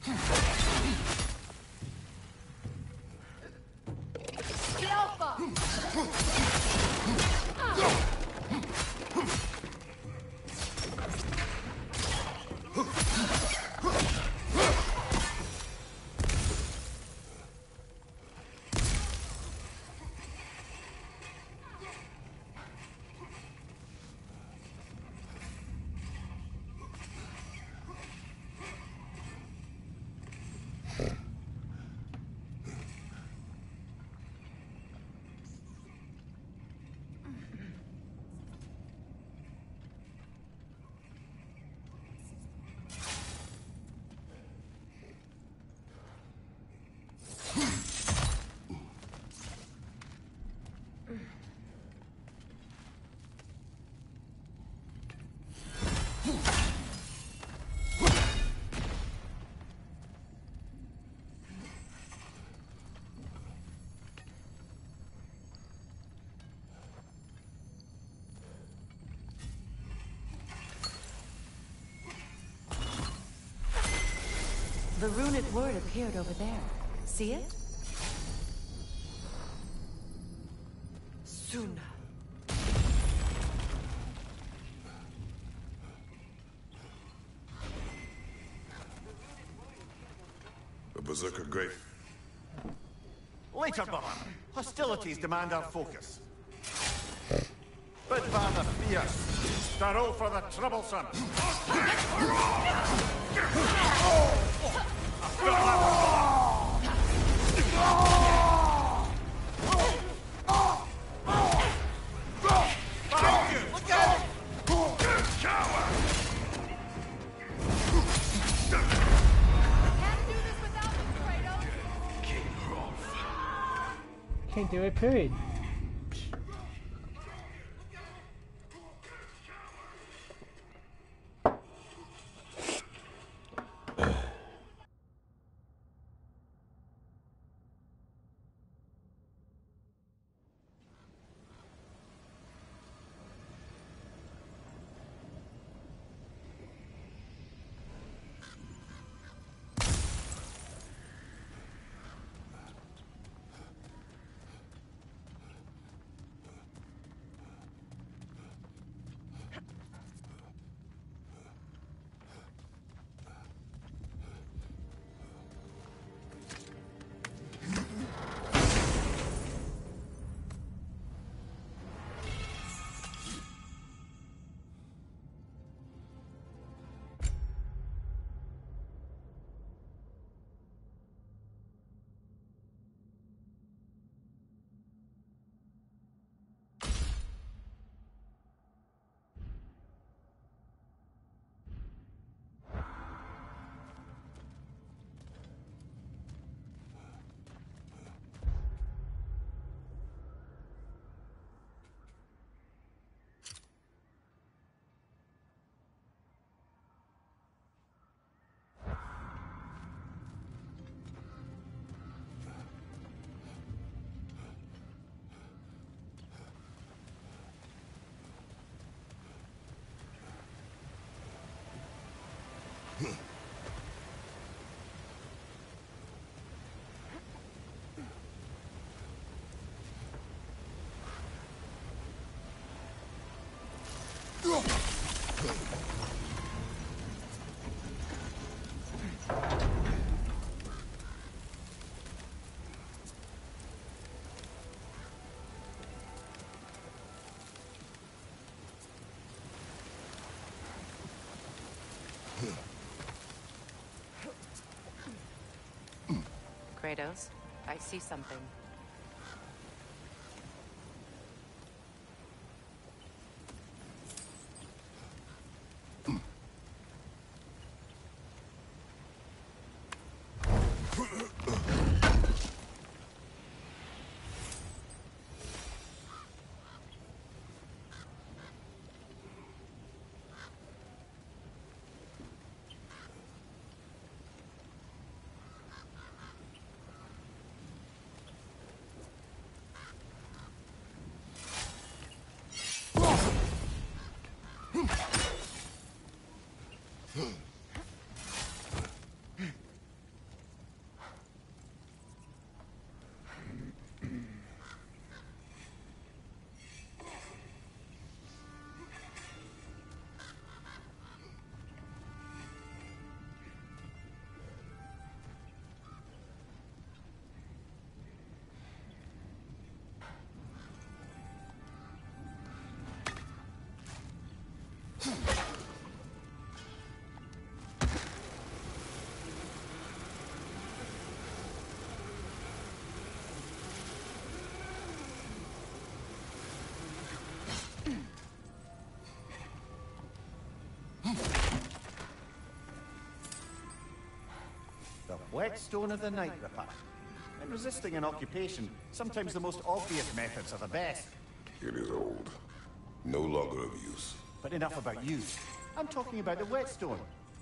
The Alpha! The runic word appeared over there. See it? Suna. A Berserker Great. Later, brother. Hostilities demand our focus. Bitvar the Fierce. Starro for the Troublesome. Look out! Coward! Can't do it, period. Kratos, I see something. The whetstone of the Night Ripper. In resisting an occupation, sometimes the most obvious methods are the best. It is old. No longer of use. But enough about you. I'm talking about the whetstone.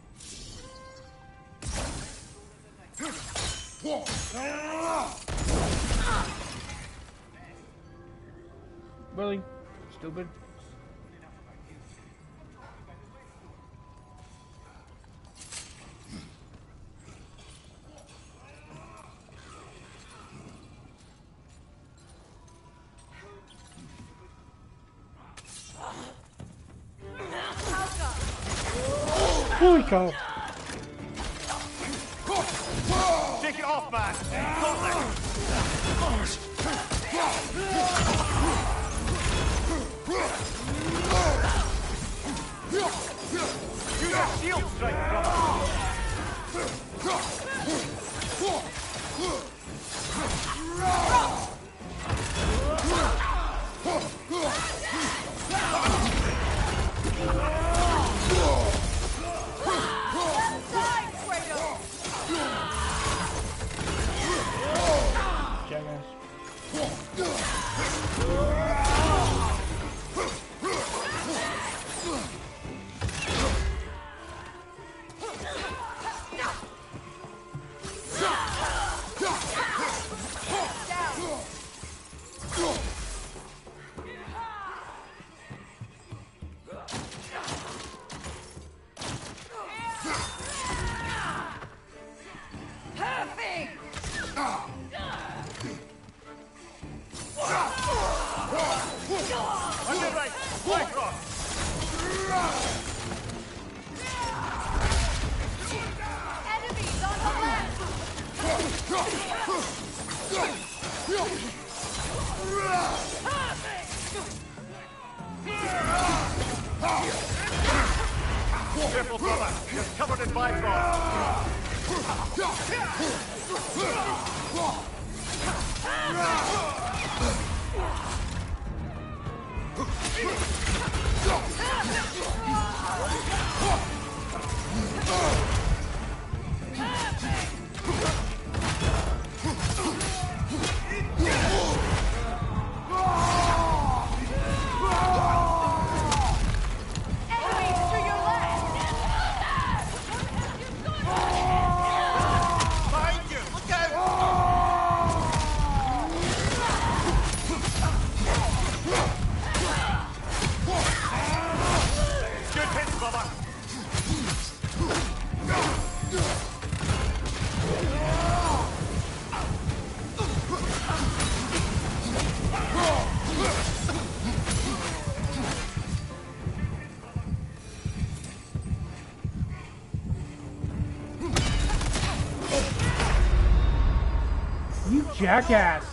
Really? Stupid. Holy cow. Take it off, man. Use your shield strike, brother. Careful, brother. You're covered in Bifrost. You jackass.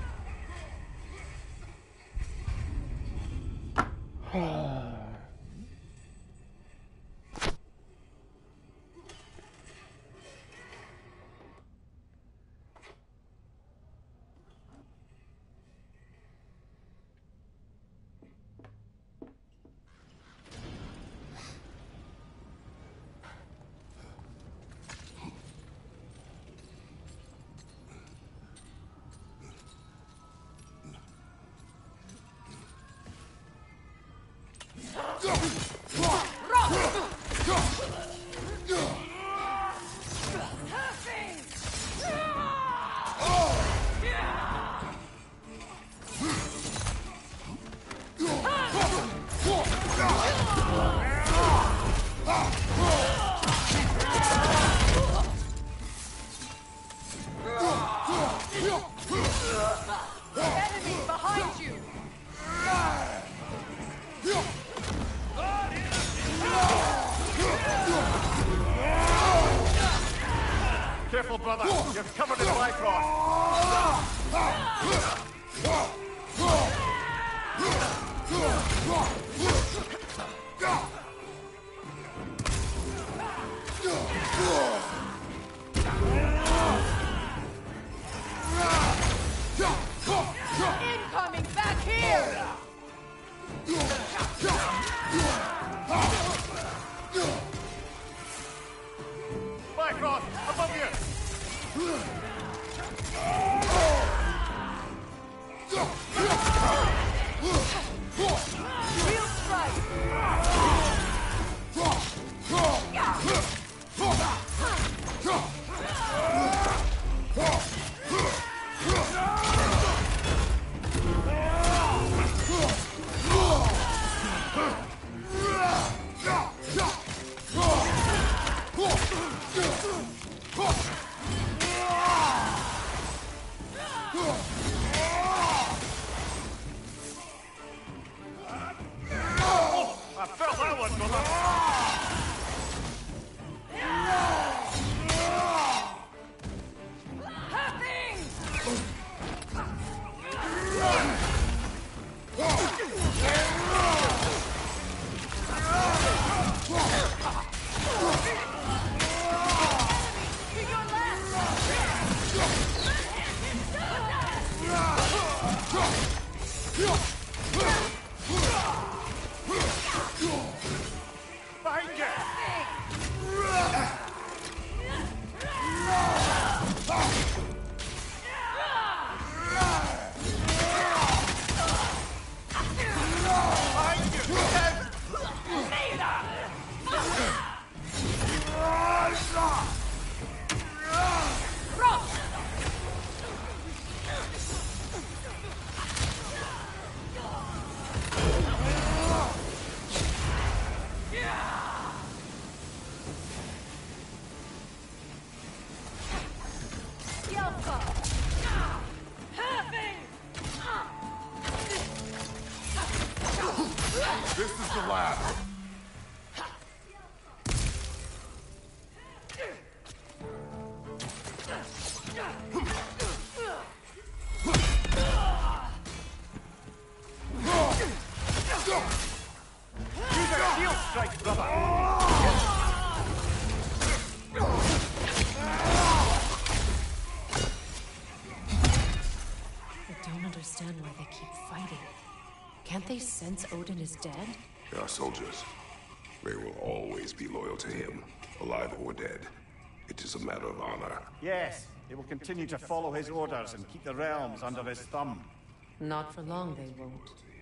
Careful, brother. You're covered in Bifrost. Incoming back here! Bifrost, above you! Shield strike! Behind you! This is the last. Use a shield strike, brother! I don't understand why they keep fighting. Can't they sense Odin is dead? They are soldiers. They will always be loyal to him, alive or dead. It is a matter of honor. Yes, they will continue to follow his orders and keep the realms under his thumb. Not for long, they won't.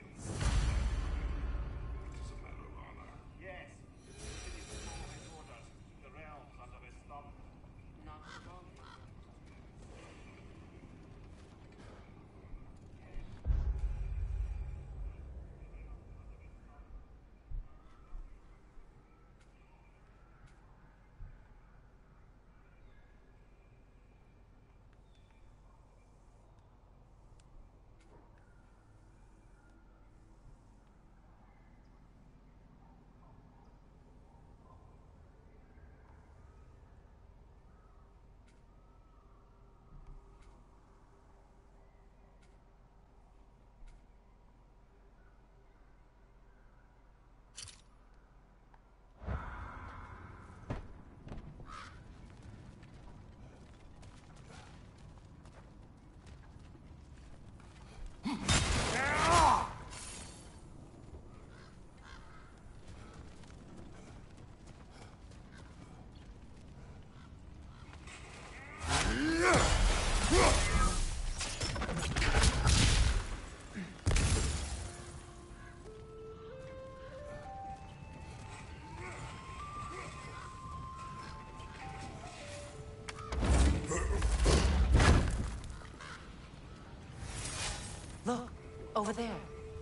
Look, over there.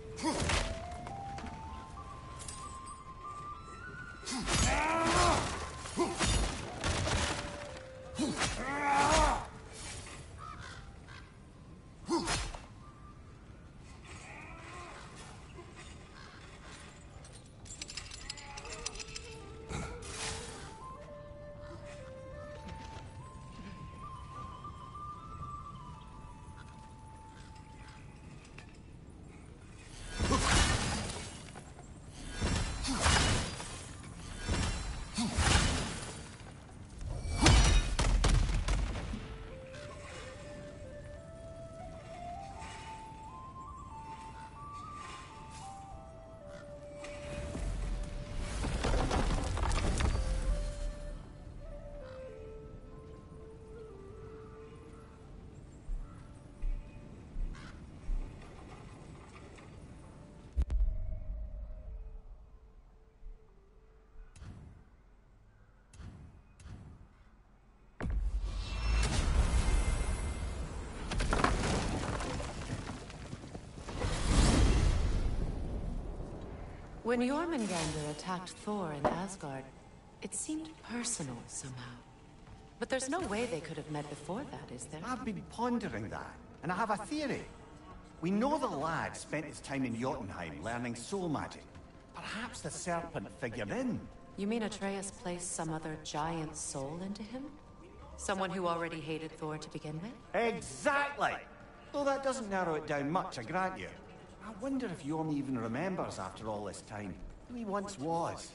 When Jormungandr attacked Thor in Asgard, it seemed personal somehow. But there's no way they could have met before that, is there? I've been pondering that, and I have a theory. We know the lad spent his time in Jotunheim learning soul magic. Perhaps the serpent figured in. You mean Atreus placed some other giant soul into him? Someone who already hated Thor to begin with? Exactly! Though that doesn't narrow it down much, I grant you. I wonder if Jorm even remembers after all this time who he once was.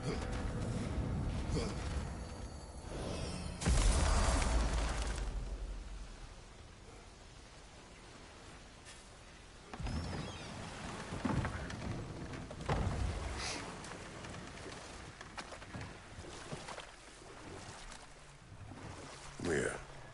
Here.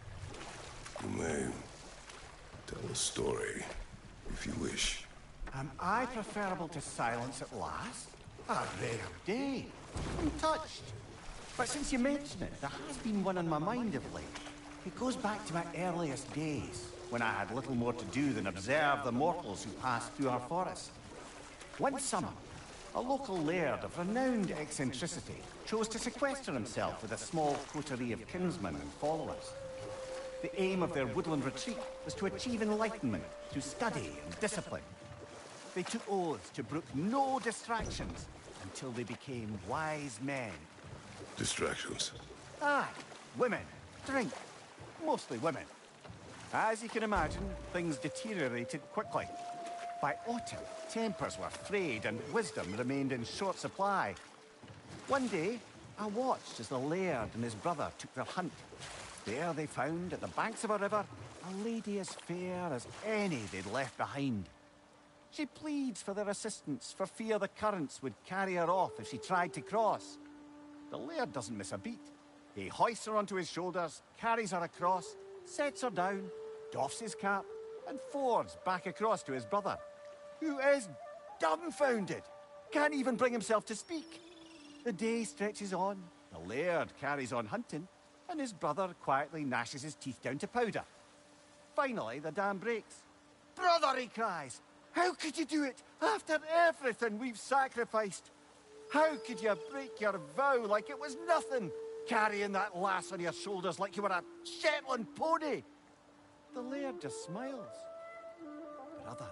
You may tell a story, if you wish. Am I preferable to silence at last? A rare day. I'm touched. But since you mention it, there has been one on my mind of late. It goes back to my earliest days, when I had little more to do than observe the mortals who passed through our forest. One summer, a local laird of renowned eccentricity chose to sequester himself with a small coterie of kinsmen and followers. The aim of their woodland retreat was to achieve enlightenment through study and discipline. They took oaths to brook no distractions until they became wise men. Distractions. Aye, women, drink, mostly women. As you can imagine, things deteriorated quickly. By autumn, tempers were frayed and wisdom remained in short supply. One day, I watched as the laird and his brother took their hunt. There they found, at the banks of a river, a lady as fair as any they'd left behind. She pleads for their assistance for fear the currents would carry her off if she tried to cross. The laird doesn't miss a beat. He hoists her onto his shoulders, carries her across, sets her down, doffs his cap, and fords back across to his brother, who is dumbfounded, can't even bring himself to speak. The day stretches on, the laird carries on hunting, and his brother quietly gnashes his teeth down to powder. Finally, the dam breaks. "Brother," he cries, "how could you do it after everything we've sacrificed? How could you break your vow like it was nothing, carrying that lass on your shoulders like you were a Shetland pony?" The laird just smiles. "Brother,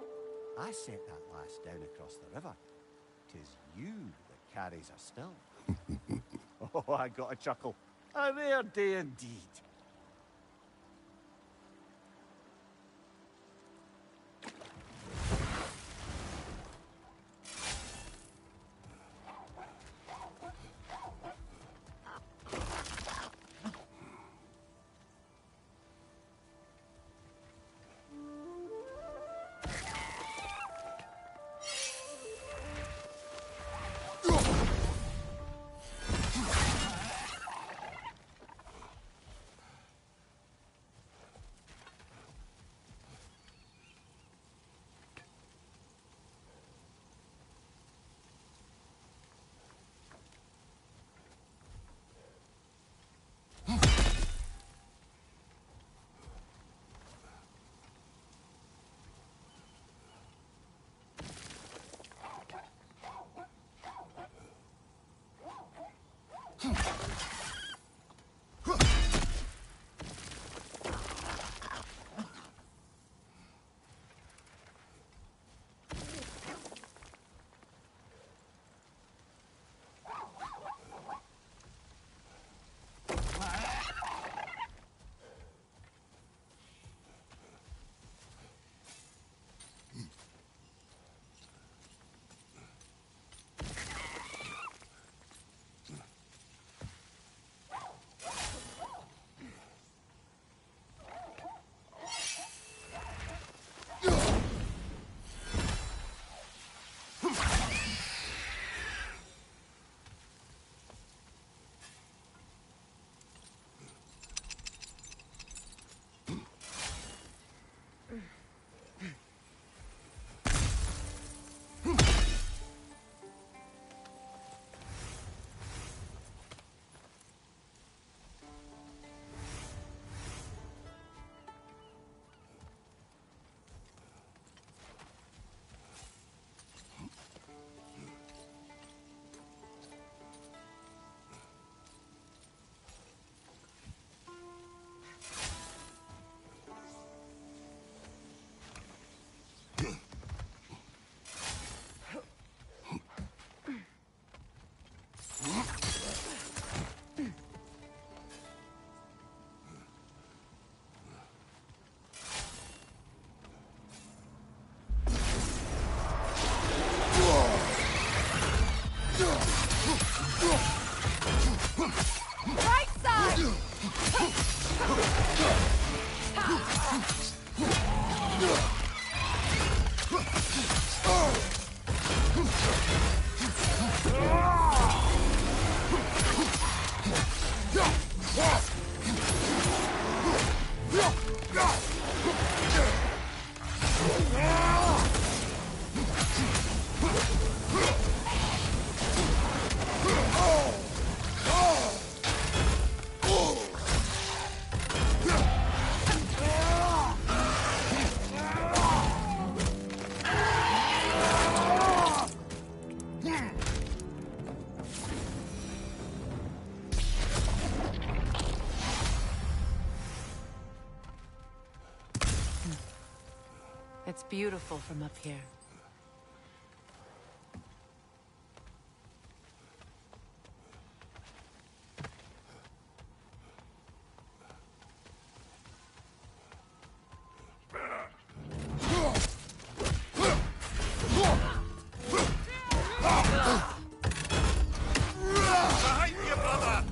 I set that lass down across the river. 'Tis you that carries her still." Oh, I got a chuckle. A rare day indeed. Right side! It's beautiful from up here. Behind you, brother!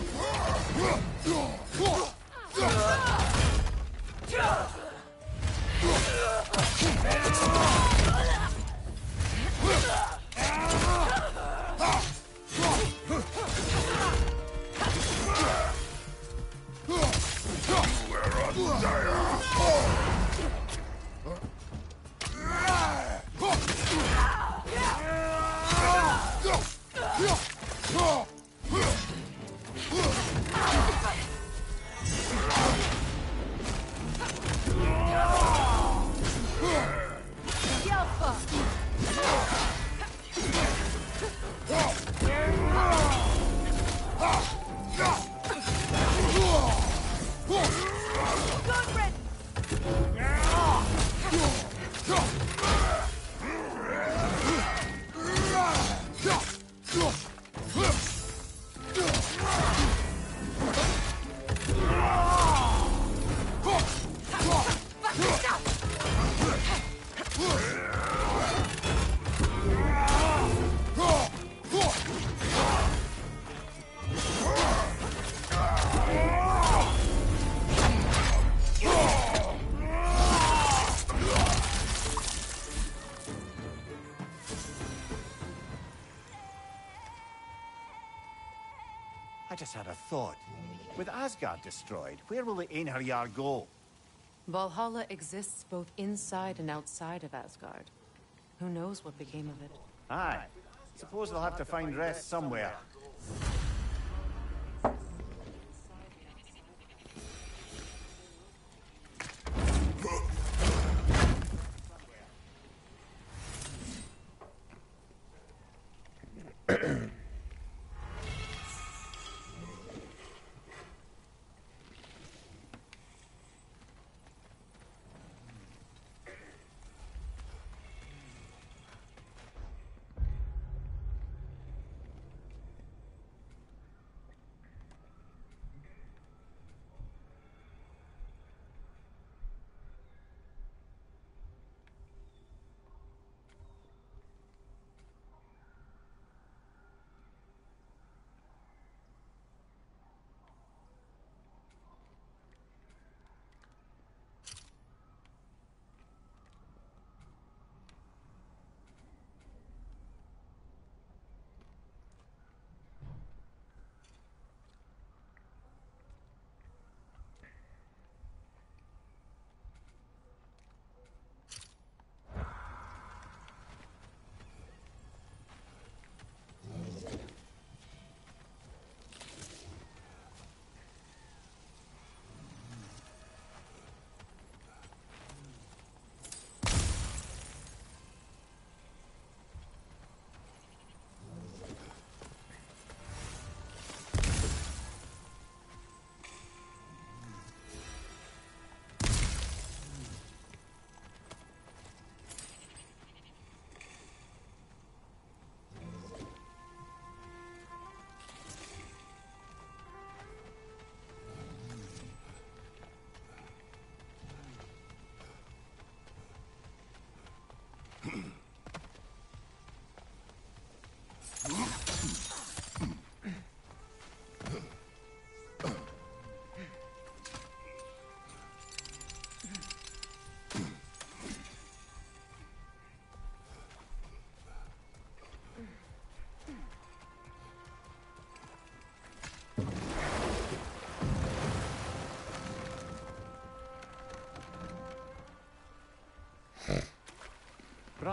I just had a thought. With Asgard destroyed, where will the Einherjar go? Valhalla exists both inside and outside of Asgard. Who knows what became of it? Aye. Suppose they'll have to find rest somewhere.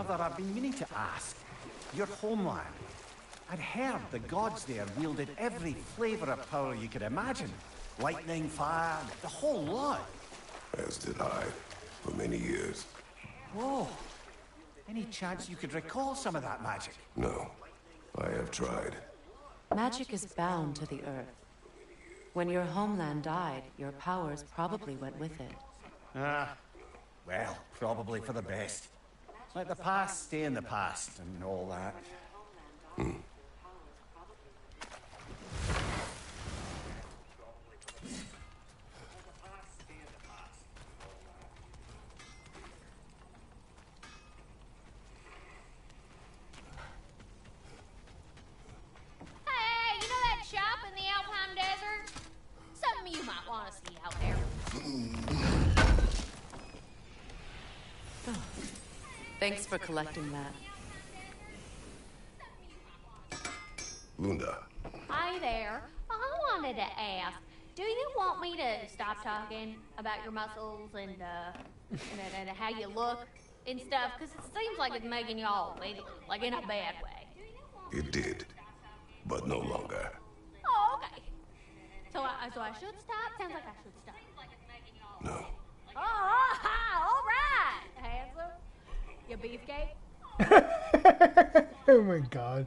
brother, I've been meaning to ask. Your homeland. I'd heard the gods there wielded every flavor of power you could imagine. Lightning, fire, the whole lot. As did I, for many years. Whoa. Any chance you could recall some of that magic? No, I have tried. Magic is bound to the earth. When your homeland died, your powers probably went with it. Well, probably for the best. Let the past stay in the past and all that. Hey, you know that shop in the Alpine Desert? Something you might want to see out there. Thanks for collecting that. Lunda. Hi there. I wanted to ask, do you want me to stop talking about your muscles and how you look and stuff? Because it seems like it's making you all wiggly, like in a bad way. It did, but no longer. Oh, okay. So I should stop? Sounds like I should stop. No. Oh, all right, handsome. You beefcake? Oh my god.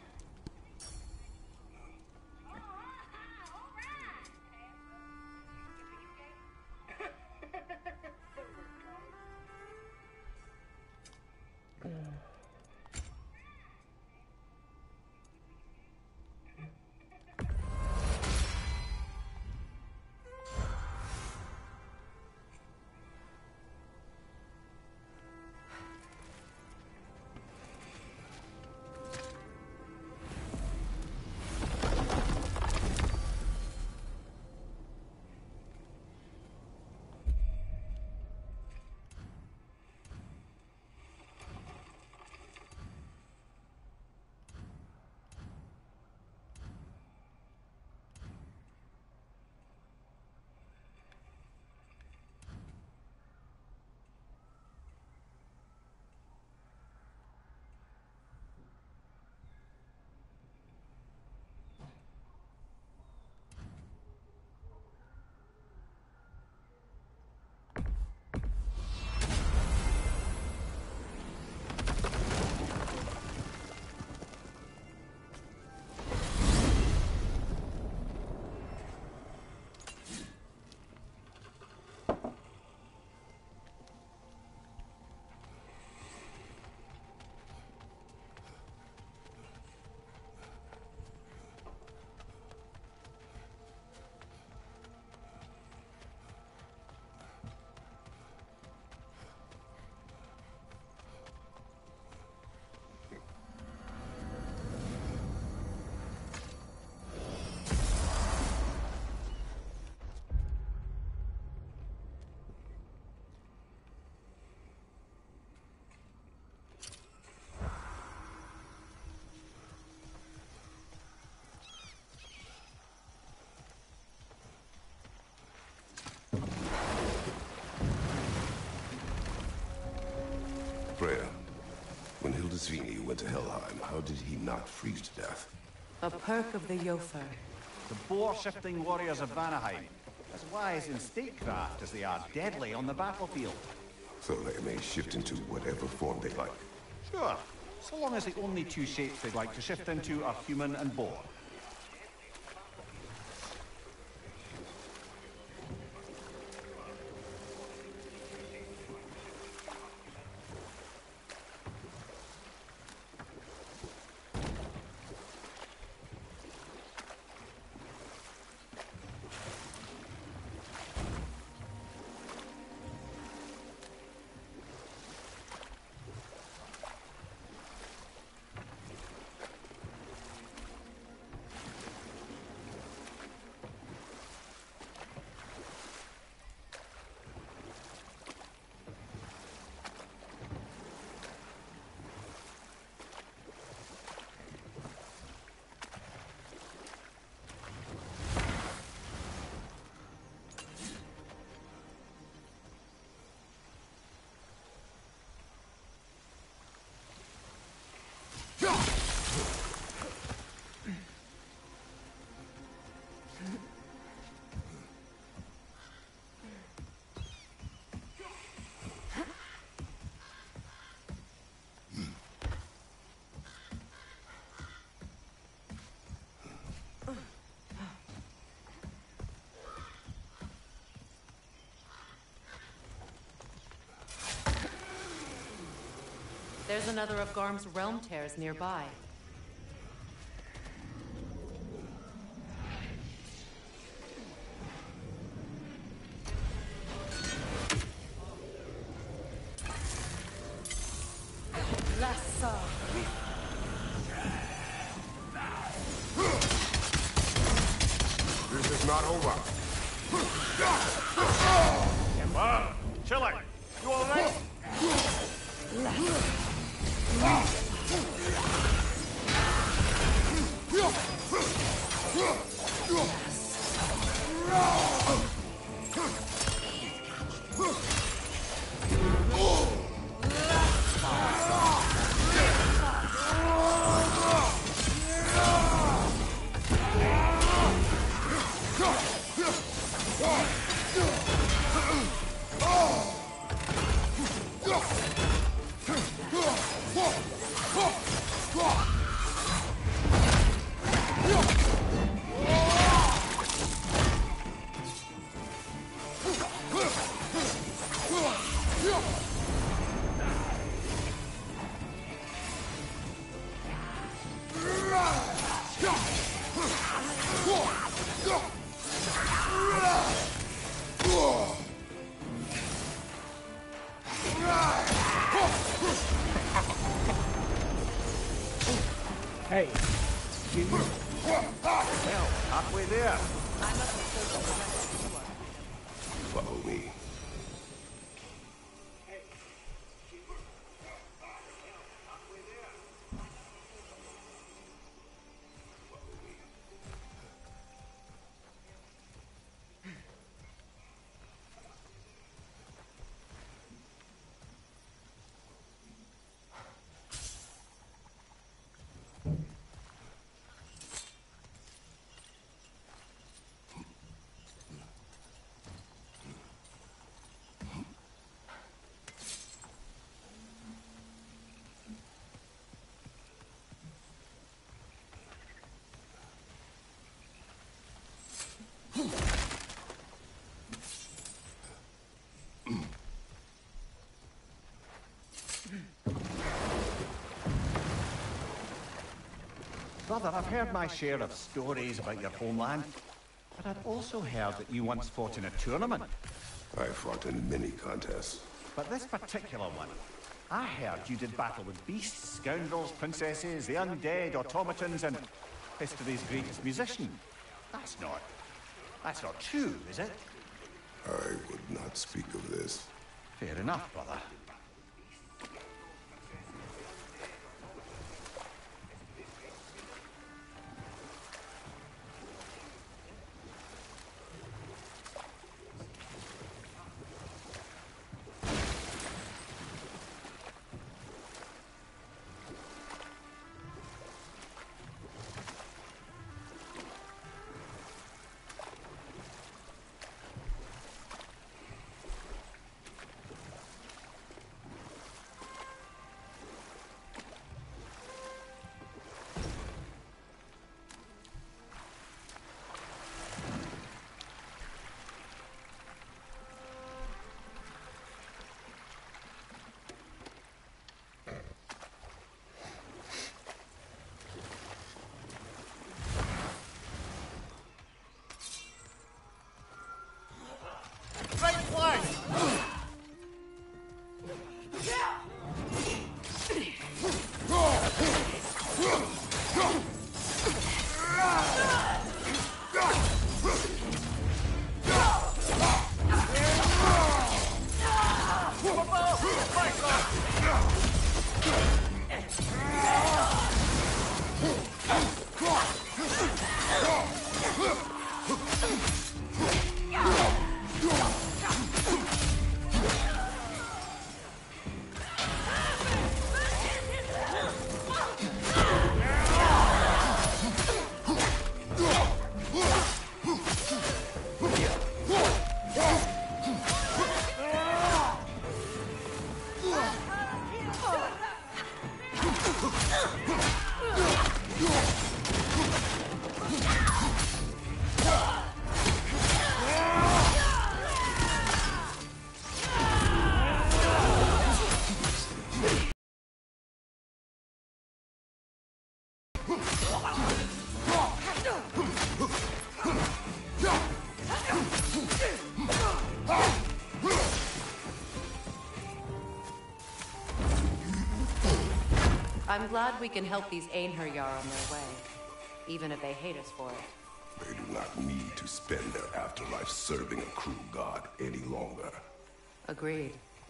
Freya, when Hildisvini went to Helheim, how did he not freeze to death? A perk of the Jofer. The boar-shifting warriors of Vanaheim. As wise in statecraft as they are deadly on the battlefield. So they may shift into whatever form they like. Sure, so long as the only two shapes they'd like to shift into are human and boar. There's another of Garm's realm tears nearby. This is not over. Wow, chilling. You all right? Hey. Well, halfway there. Follow me. Brother, I've heard my share of stories about your homeland, but I'd also heard that you once fought in a tournament. I fought in many contests. But this particular one, I heard you did battle with beasts, scoundrels, princesses, the undead, automatons, and history's greatest musician. That's not true, is it? I would not speak of this. Fair enough, brother. I'm glad we can help these Einherjar on their way, even if they hate us for it. They do not need to spend their afterlife serving a cruel god any longer. Agreed.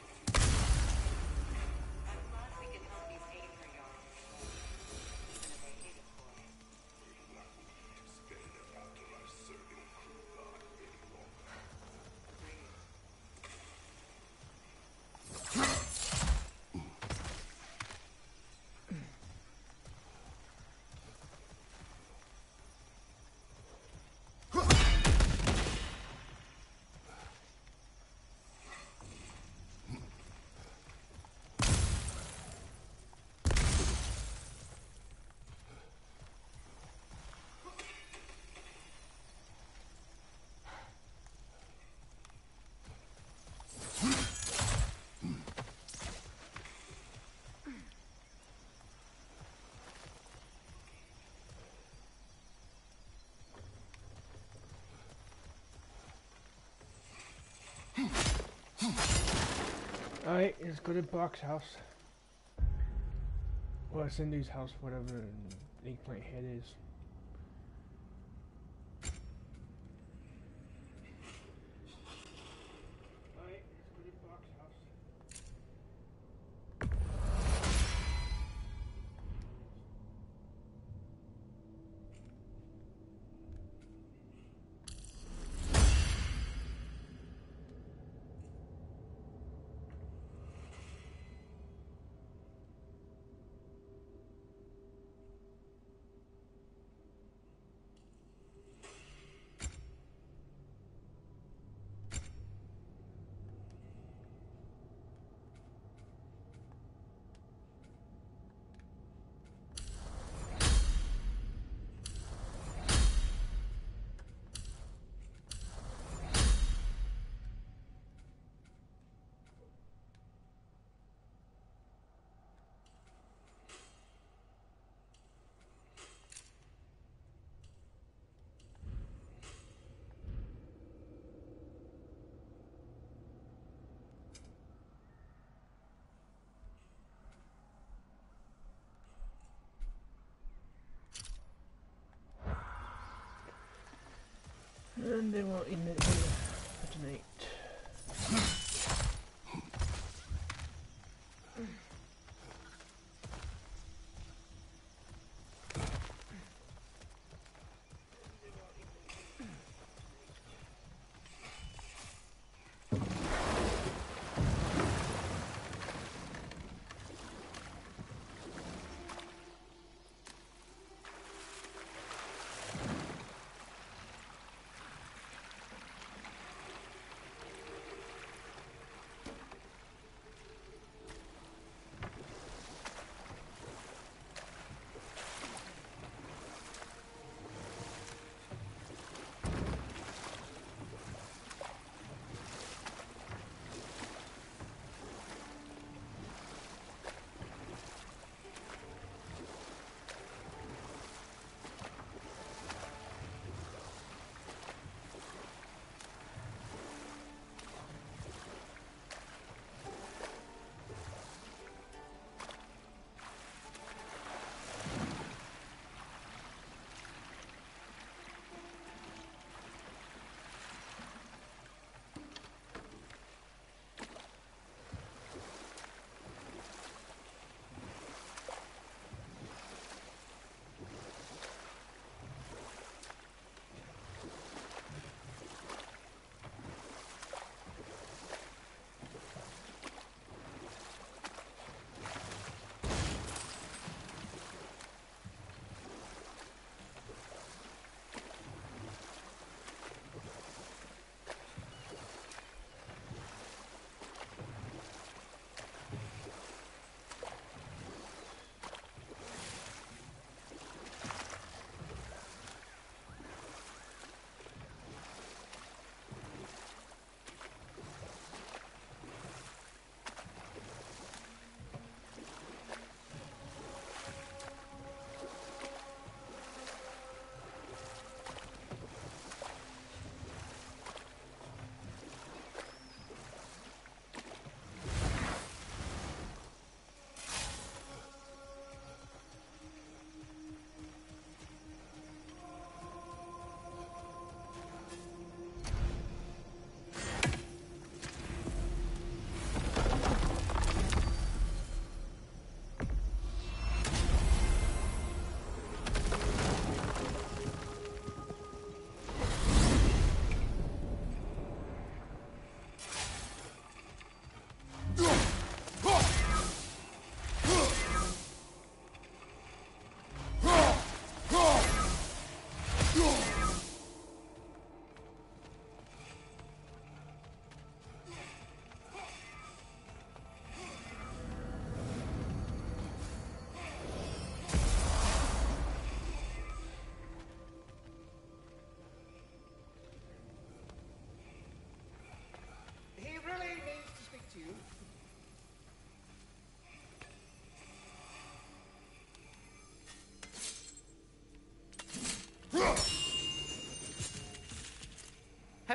Alright, let's go to Brock's house. Or Cindy's house, whatever Eggplant Head is. And they won't emit detonate.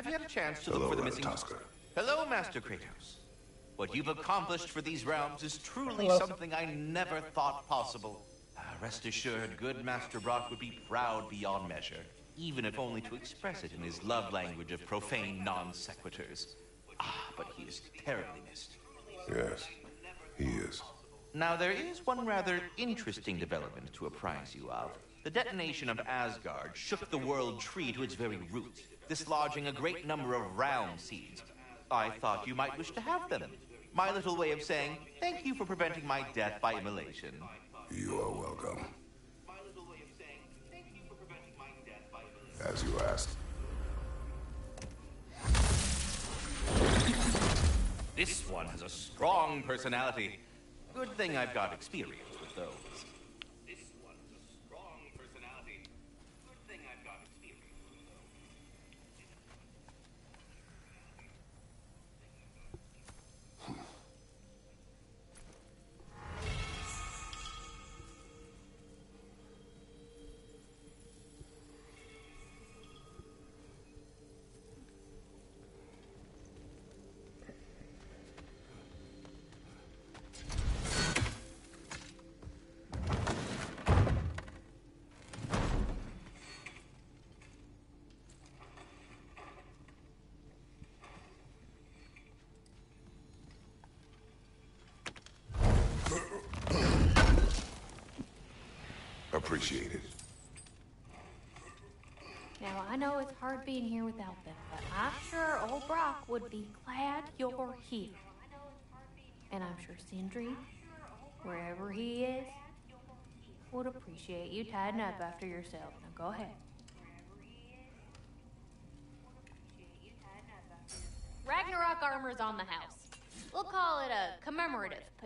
Have you had a chance to Hello, look for the missing... Ratatoskr. Hello, Master Kratos. What you've accomplished for these realms is truly Hello. something I never thought possible. Rest assured, good Master Brock would be proud beyond measure, even if only to express it in his love language of profane non-sequiturs. But he is terribly missed. Yes, he is. Now, there is one rather interesting development to apprise you of. The detonation of Asgard shook the world tree to its very roots, dislodging a great number of realm seeds. I thought you might wish to have them. My little way of saying, thank you for preventing my death by immolation. You are welcome. As you asked. This one has a strong personality. Good thing I've got experience with those. Appreciate it. Now, I know it's hard being here without them, but I'm sure old Brock would be glad you're here. And I'm sure Sindri, wherever he is, would appreciate you tidying up after yourself. Now, go ahead. Ragnarok armor's on the house. We'll call it a commemorative piece.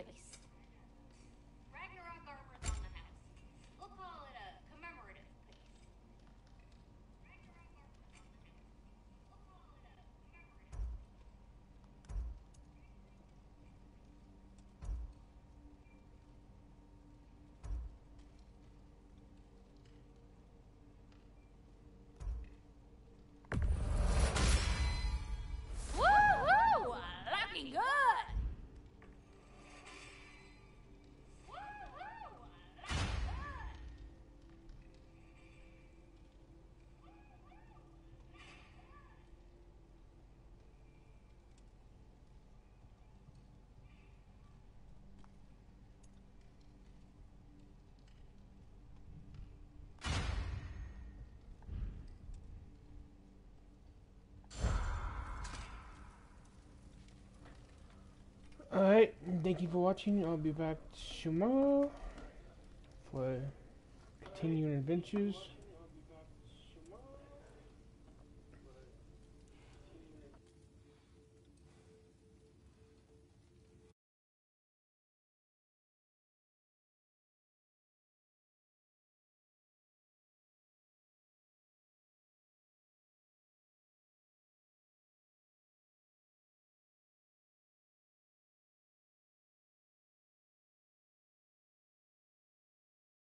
Woo-hoo! Looking good! Alright, thank you for watching. I'll be back tomorrow for continuing adventures.